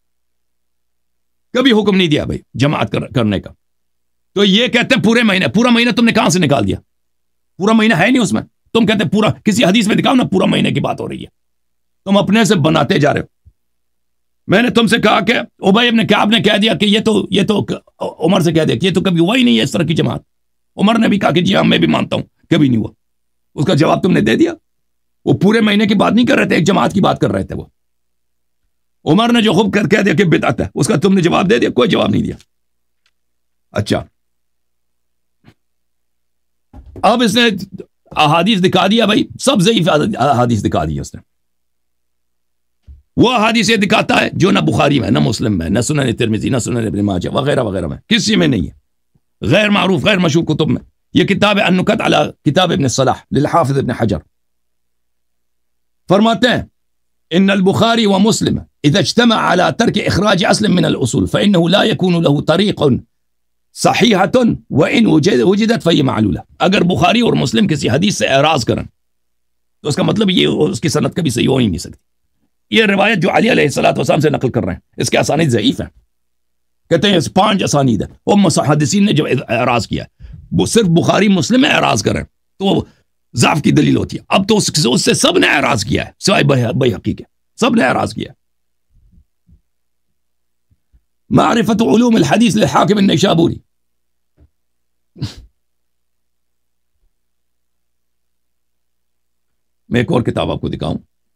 کبھی حکم نہیں دیا بھائی جماعت کر, کرنے کا. تو یہ کہتے ہیں پورے مہینے، پورا مہینہ تم نے کہاں سے نکال دیا؟ پورا مہینہ ہے نہیں اس میں. تم کہتے ہیں پورا، کسی حدیث میں دکھاؤ نا پورا مہینے کی بات ہو رہی ہے، تم اپنے سے بناتے جا رہے ہو. میں نے تم سے کہا کہ ابی ابن کعب نے کہہ دیا کہ یہ تو یہ تو عمر سے کہہ دیا کہ یہ تو کبھی ہوا ہی نہیں ہے اس طرح کی جماعت. عمر نے بھی کہا کہ جی ہاں میں بھی مانتا ہوں کبھی نہیں ہوا. اس کا جواب تم نے دے دیا. وہ پورے مہینے کی بات نہیں کر رہے تھے، ایک جماعت کی بات کر رہے تھے. وہ عمر نے جو خوب کر کہہ دیا کہ بدعت ہے، اس کا تم نے جواب دے دیا، کوئی جواب نہیں دیا. اچھا، اب اس نے احادیث دکھا دیا بھائی، سب ضعیف احادیث دکھا دی اس نے. وہ احادیث یہ دکھاتا ہے جو نہ بخاری میں، نہ مسلم میں، نہ سنن ترمذی، نہ سنن ابن ماجہ وغیرہ وغیرہ میں، کسی میں نہیں ہے. غیر معروف غیر مشہور کتب میں. یہ کتاب النکت علی کتاب ابن صلاح للحافظ ابن حجر فرماتے ہیں ان البخاری و مسلم اذا اجتمع على ترك اخراج اصل من الاصول فانه لا يكون له طريق صحیحۃ وان وجدت فهي معلولہ. اگر بخاری اور مسلم کسی حدیث سے اعراض کریں تو اس کا مطلب یہ اس کی سند کبھی صحیح ہو ہی نہیں سکتی. یہ روایت جو علی علیہ الصلوۃ والسلام سے نقل کر رہے ہیں اس کے اسانید ضعیف ہیں. کہتے ہیں اس پانچ اسانید ہیں، اور محدثین نے جو اعراض کیا وہ صرف بخاری مسلم میں اعراض کریں تو ضعف کی دلیل ہوتی ہے. اب تو اس, اس سے سب نے اعراض کیا ہے سوائے بیہقی کے، سب نے اعراض کیا. معرفت علوم الحدیث للحاکم النیشابوری. میں ایک اور کتاب آپ کو دکھاؤں.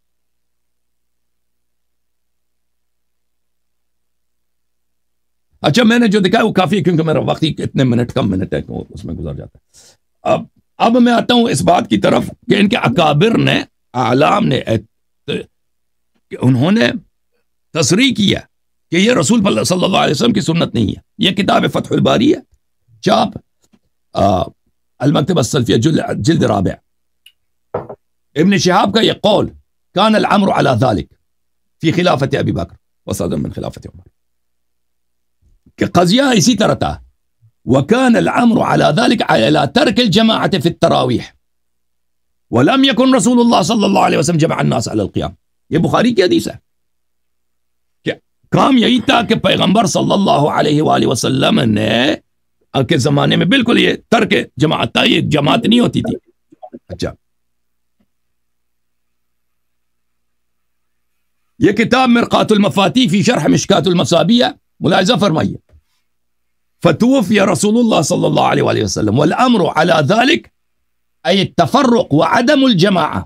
اچھا، میں نے جو دکھایا وہ کافی ہے کیونکہ میرا وقت ہی اتنے منٹ کم منٹ ہے اس میں گزر جاتا ہے. اب اب میں آتا ہوں اس بات کی طرف کہ ان کے اکابر نے، اعلام نے، کہ انہوں نے تصریح کیا کہ یہ رسول صلی اللہ علیہ وسلم کی سنت نہیں ہے. یہ کتاب فتح الباری ہے، چاپ المکتبہ السلفیہ جلد رابع. ابن شہاب کا یہ قول کان الامر علی ذلك فی خلافت ابی بکر وصدر من خلافت عمر، کہ قضیہ اسی طرح تھا. وكان الامر على ذلك على ترك الجماعة في التراويح ولم يكن رسول الله صلى الله عليه وسلم جمع الناس على القيام. یہ بخاری کی حدیث ہے کہ کام یہی تھا کہ پیغمبر صلی اللہ علیہ وآلہ وسلم نے کے زمانے میں بالکل یہ ترک جماعت تھا، یہ جماعت نہیں ہوتی تھی. اچھا، یہ کتاب مرقات المفاتیح فی شرح مشکات المصابیح ملاحظہ فرمائیے. فتوفی رسول اللہ صلی اللہ علیہ وآلہ وسلم والامر على ذلك ای التفرق وعدم الجماعة،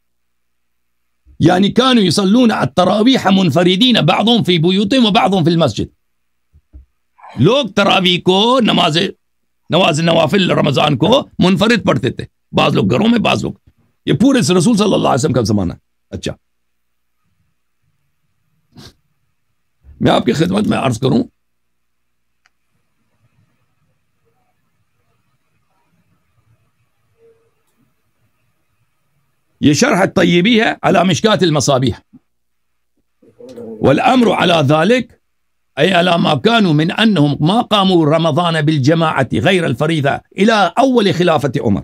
یعنی كانوا يصلون التراویح منفردین بعضهم في بیوتهم وبعضهم في المسجد. لوگ تراویح کو نماز نواز نوافل رمضان کو منفرد پڑھتے تھے، بعض لوگ گھروں میں، بعض لوگ. یہ پورے رسول صلی اللہ علیہ وسلم کا زمانہ. اچھا میں آپ کی خدمت میں عرض کروں، یہ شرح الطیبی ہے علی مشکات المصابیح. والامر على ذلك أي على ما كانوا من أنهم ما قاموا رمضان بالجماعة غير الفريضة إلى أول خلافة عمر.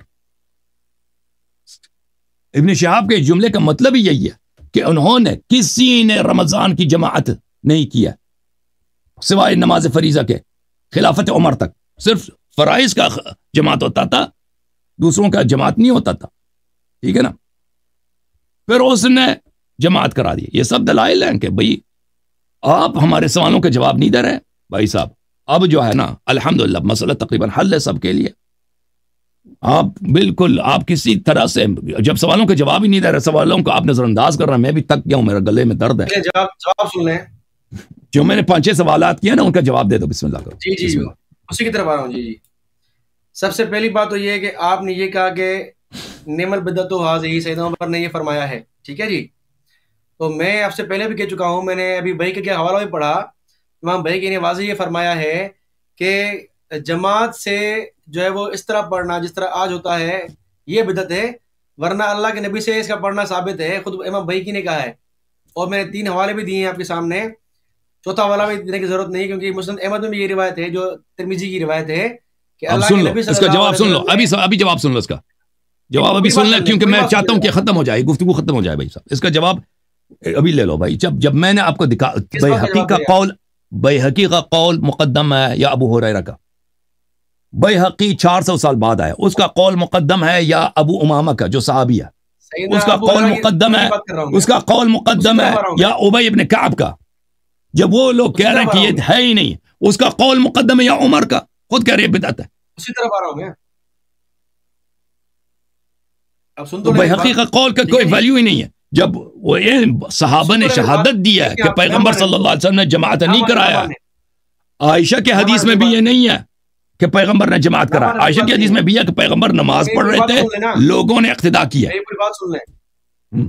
ابن شہاب کے جملے کا مطلب یہی ہے کہ انہوں نے کسی نے رمضان کی جماعت نہیں کیا سوائے نماز فریضہ کے خلافت عمر تک. صرف فرائض کا جماعت ہوتا تھا، دوسروں کا جماعت نہیں ہوتا تھا. ٹھیک ہے نا؟ پھر اس نے جماعت کرا دی. یہ سب دلائل ہیں کہ بھئی آپ ہمارے سوالوں کے جواب نہیں دے رہے بھائی صاحب. اب جو ہے نا الحمدللہ مسئلہ تقریباً حل ہے سب کے لیے. آپ بالکل آپ کسی طرح سے جب سوالوں کے جواب ہی نہیں دے رہے، سوالوں کو آپ نظر انداز کر رہے ہیں، میں بھی تک گیا ہوں، میرے گلے میں درد ہے. جواب جواب سن لیں جو میں نے پانچ چھ سوالات کیے نا ان کا جواب دے دو. بسم اللہ کرو. جی جی اسی کی طرف آ رہا ہوں. جی جی سب سے پہلی بات تو یہ ہے کہ آپ نے یہ کہا کہ نعم البدعۃ ھذہ سیدنا عمر نے یہ فرمایا ہے. ٹھیک ہے جی. تو میں آپ سے پہلے بھی کہہ چکا ہوں، میں نے ابھی بحیقی کے حوالہ بھی پڑھا، امام بحیقی نے واضح یہ فرمایا ہے کہ جماعت سے جو ہے وہ اس طرح پڑھنا جس طرح آج ہوتا ہے یہ بدعت ہے، ورنہ اللہ کے نبی سے اس کا پڑھنا ثابت ہے. خود امام بحیقی نے کہا ہے، اور میں نے تین حوالے بھی دیے ہیں آپ کے سامنے. چوتھا حوالہ بھی دینے کی ضرورت نہیں کیونکہ مسند احمد میں بھی یہ روایت ہے جو ترمذی کی روایت ہے کہ اللہ کے نبی اس کا جواب سن لو. ابھی ابھی جواب سن لو. اس کا جواب ابھی سن لیں کیونکہ میں چاہتا ہوں کہ ختم ہو جائے گفتگو ختم ہو جائے بھائی صاحب. اس کا جواب ابھی لے لو بھائی. جب جب میں نے آپ کو دکھا بیہقی کا قول، بیہقی کا قول مقدم ہے یا ابو ہریرہ کا؟ بیہقی چار سو سال بعد آیا، اس کا قول مقدم ہے یا ابو امامہ کا جو صحابی ہے اس کا قول مقدم ہے، اس کا قول مقدم ہے یا ابی ابن کعب کا؟ جب وہ لوگ کہہ رہے ہیں کہ یہ ہے ہی نہیں، اس کا قول مقدم ہے یا عمر کا؟ خود کہہ رہے بدعت ہے. اسی طرف آ رہا ہوں میں. بیہقی کا قول کا کوئی ویلیو ہی نہیں ہے. جب وہ صحابہ نے شہادت دی ہے کہ پیغمبر صلی اللہ علیہ وسلم نے جماعت نہیں کرایا. عائشہ کے حدیث میں بھی یہ نہیں ہے کہ پیغمبر نے جماعت کرا. عائشہ کی حدیث میں بھی ہے کہ پیغمبر نماز پڑھ رہے تھے، لوگوں نے اقتدا کیا. میری بات سن لیں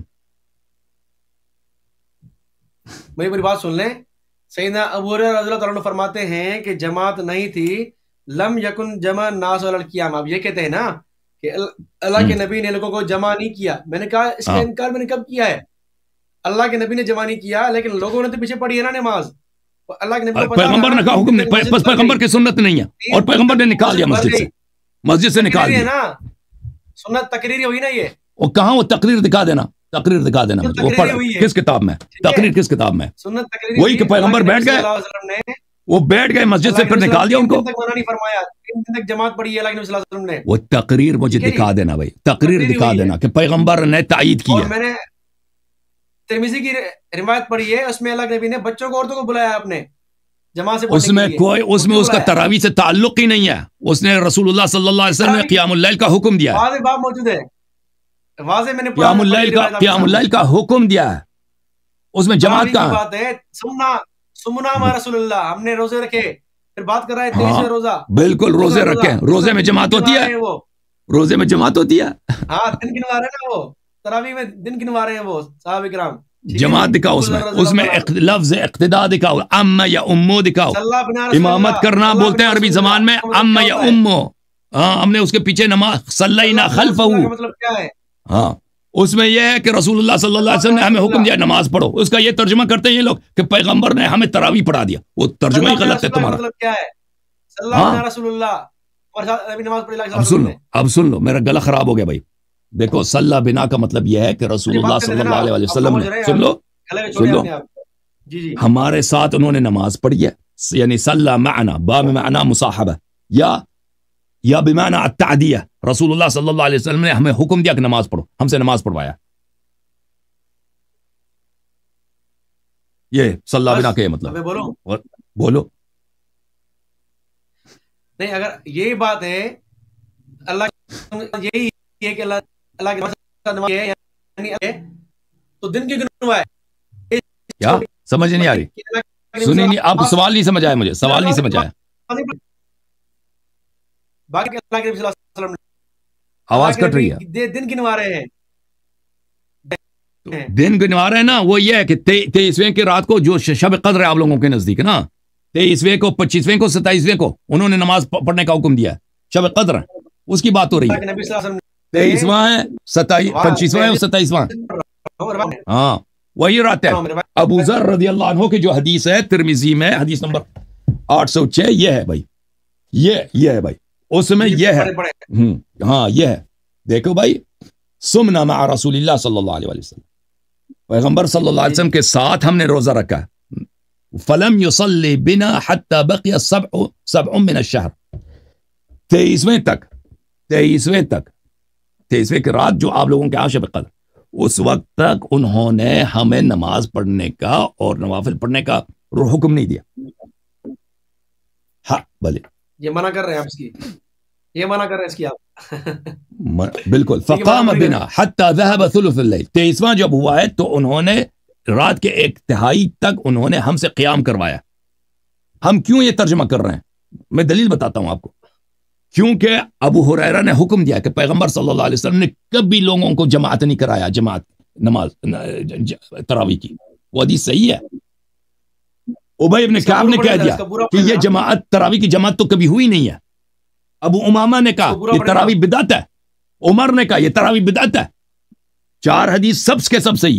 میری پوری بات سن لیں. سیدنا ابو ہریرہ رضی اللہ تعالیٰ عنہ فرماتے ہیں کہ جماعت نہیں تھی، لم یکن جمع الناس علی القیام. آپ یہ کہتے ہیں نا کہ اللہ کے نبی نے لوگوں کو جمع نہیں کیا. میں نے کہا اس کا انکار میں نے کب کیا ہے؟ اللہ کے نبی نے جمع نہیں کیا، لیکن لوگوں نے تو پیچھے پڑھی ہے نا نماز. اللہ کے نبی پیغمبر نے کہا حکم نہیں، بس پیغمبر کی سنت نہیں ہے اور پیغمبر نے نکال دیا مسجد سے، مسجد سے نکال دیا نا. سنت تقریری ہوئی نا. یہ وہ کہاں وہ تقریر دکھا دینا، تقریر دکھا دینا. وہ پڑھ کس کتاب میں تقریر، کس کتاب میں؟ وہی کہ پیغمبر بیٹھ گئے، وہ بیٹھ گئے مسجد سے پھر نکال دیا ان کو. جماعت پڑھی اللہ کے نبی صلی اللہ علیہ وسلم نے. وہ تقریر مجھے دکھا دینا بھائی، تقریر دکھا دینا کہ پیغمبر نے تائید کیا. میں نے ترمذی کی روایت پڑھی ہے، اس میں اللہ کے نبی نے بچوں کو عورتوں کو بلایا اپنے جماعت سے. اس میں کوئی اس میں اس کا تراویح سے تعلق ہی نہیں ہے. اس نے رسول اللہ صلی اللہ علیہ وسلم نے قیام اللیل کا حکم دیا ہے. واضح باب موجود ہے، واضح میں نے قیام اللیل کا قیام اللیل کا حکم دیا ہے. اس میں جماعت کا بات ہے. سمنا سمنا ما رسول اللہ، ہم نے روزے رکھے، پھر بات کر رہا ہے تیئیس روزہ. بالکل روزے رکھے، روزے میں جماعت ہوتی ہے، وہ روزے میں جماعت ہوتی ہے. ہاں دن گنوا رہے ہیں نا، وہ تراویح میں دن گنوا رہے ہیں وہ صحابہ کرام. جماعت دکھاؤ، اس میں اس میں لفظ اقتداء دکھاؤ، ام یا امو دکھاؤ. امامت کرنا بولتے ہیں عربی زبان میں ام یا امو. ہاں ہم نے اس کے پیچھے نماز صلینا خلفہ. مطلب کیا ہے؟ ہاں اس میں یہ ہے کہ رسول اللہ صلی اللہ علیہ وسلم نے ہمیں حکم دیا نماز پڑھو. اس کا یہ ترجمہ کرتے ہیں یہ لوگ کہ پیغمبر نے ہمیں تراویح پڑھا دیا. وہ ترجمہ ہی غلط ہے تمہارا. مطلب کیا ہے؟ صلی اللہ علیہ رسول اللہ. اب سن لو اب سن لو میرا گلا خراب ہو گیا بھائی. دیکھو صلی بنا کا مطلب یہ ہے کہ رسول اللہ صلی اللہ علیہ وسلم نے، سن لو سن لو ہمارے ساتھ انہوں نے نماز پڑھی ہے، یعنی صلی معنا، با میں معنی مصاحبہ یا یا بمعنی التعدیہ. رسول اللہ صلی اللہ علیہ وسلم نے ہمیں حکم دیا کہ نماز پڑھو، ہم سے نماز پڑھوایا. یہ صلی بس بنا کے مطلب میں بولوں بولو. نہیں، اگر یہی بات ہے اللہ یہی ہے کہ اللہ اللہ کے نماز ہے یعنی تو دن کی گنوا ہے. کیا سمجھ نہیں آ رہی؟ سنی نہیں آپ سوال نہیں سمجھ آیا، مجھے سوال نہیں سمجھ آیا. باقی اللہ کے نبی صلی اللہ علیہ وسلم آواز کٹ رہی ہے. دن گنوا رہے ہیں، دن گنوا رہے ہیں نا، وہ یہ ہے کہ تیئیسویں کی رات کو جو شب قدر ہے آپ لوگوں کے نزدیک نا، تیئیسویں کو، پچیسویں کو، ستائیسویں کو انہوں نے نماز پڑھنے کا حکم دیا ہے. شب قدر اس کی بات ہو رہی ہے. تیئیسواں ہے، ستائیس، پچیسواں ہے اور ستائیسواں. ہاں وہی رات ہے. ابو ذر رضی اللہ عنہ کی جو حدیث ہے ترمذی میں حدیث نمبر آٹھ سو چھ، یہ ہے بھائی، یہ یہ ہے بھائی، اس میں یہ ہے. ہاں یہ ہے، دیکھو بھائی، سمنا مع رسول اللہ صلی اللہ علیہ وسلم، پیغمبر صلی اللہ علیہ وسلم کے ساتھ ہم نے روزہ رکھا ہے. فلم يصلي بنا حتى بقي سبع سبع من الشهر، تیئیسویں تک، تیئیسویں تک، تیئیسویں کی رات جو آپ لوگوں کے یہاں شب قدر، اس وقت تک انہوں نے ہمیں نماز پڑھنے کا اور نوافل پڑھنے کا حکم نہیں دیا. ہاں بھلے یہ منع کر رہے ہیں آپ اس کی، یہ منع کر رہے ہیں اس کی آپ. بالکل. فقام بنا حتى ذهب ثلث الليل، تیئیسواں جب ہوا ہے تو انہوں نے رات کے ایک تہائی تک انہوں نے ہم سے قیام کروایا. ہم کیوں یہ ترجمہ کر رہے ہیں؟ میں دلیل بتاتا ہوں آپ کو. کیونکہ ابو ہریرہ نے حکم دیا کہ پیغمبر صلی اللہ علیہ وسلم نے کبھی لوگوں کو جماعت نہیں کرایا، جماعت نماز تراویح کی. وہ حدیث صحیح ہے. ابی ابن کعب نے کہہ دیا کہ یہ جماعت، تراویح کی جماعت تو کبھی ہوئی نہیں ہے. ابو امامہ نے کہا یہ تراویح بدعت ہے. عمر نے کہا یہ تراویح بدعت ہے. چار حدیث سب کے سب صحیح.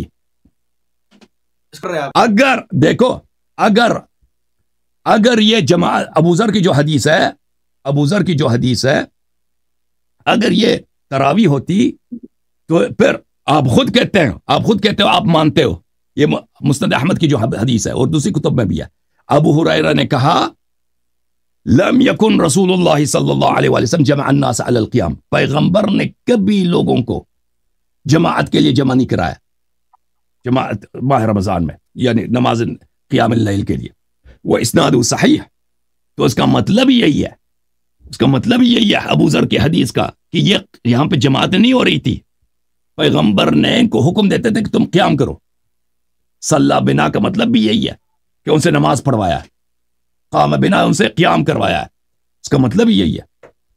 اگر دیکھو، اگر اگر یہ جماعت، ابو ذر کی جو حدیث ہے، ابو ذر کی جو حدیث ہے، اگر یہ تراویح ہوتی تو پھر آپ خود کہتے ہیں، آپ خود کہتے ہو، آپ مانتے ہو، یہ مسند احمد کی جو حدیث ہے اور دوسری کتب میں بھی ہے. ابو ہریرہ نے کہا لم یکن رسول اللہ صلی اللہ علیہ وسلم جمع الناس علی القیام، پیغمبر نے کبھی لوگوں کو جماعت کے لیے جمع نہیں کرایا، جماعت ماہ رمضان میں، یعنی نماز قیام اللیل کے لیے. وہ اسناد صحیح، تو اس کا مطلب یہی ہے، اس کا مطلب یہی ہے ابو ذر کی حدیث کا کہ یہ یہاں پہ جماعت نہیں ہو رہی تھی، پیغمبر نے ان کو حکم دیتے تھے کہ تم قیام کرو. صلی بنا کا مطلب بھی یہی ہے کہ ان سے نماز پڑھوایا ہے، قام بنا ان سے قیام کروایا ہے، اس کا مطلب ہی یہی ہے.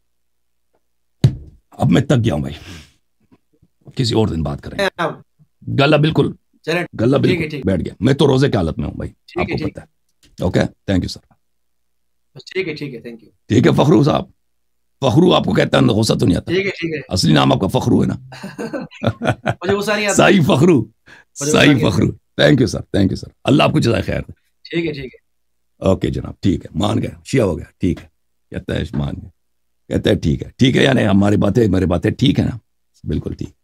اب میں تک گیا ہوں بھائی، کسی اور دن بات کریں. گلا بالکل گلا بالکل بیٹھ گیا. میں تو روزے کی حالت میں ہوں بھائی، آپ کو پتہ ہے. Okay thank you sir. ٹھیک ہے ٹھیک ہے تھینک یو. ٹھیک ہے فخرو صاحب، فخرو آپ کو کہتا ہے غصہ تو نہیں آتا؟ ٹھیک ہے ٹھیک ہے. اصلی نام آپ کا فخرو ہے نا؟ مجھے غصہ نہیں آتا. صحیح فخرو، صحیح Fakhru. Thank you sir, thank you sir. Allah آپ کو جزائے خیر. ٹھیک ہے ٹھیک ہے. اوکے جناب، ٹھیک ہے، مان گئے، شیعہ ہو گیا. ٹھیک ہے، کہتا ہے مان گئے، کہتا ہے ٹھیک ہے، ٹھیک ہے، یعنی ہماری باتیں، میری باتیں ٹھیک ہے نا؟ بالکل ٹھیک.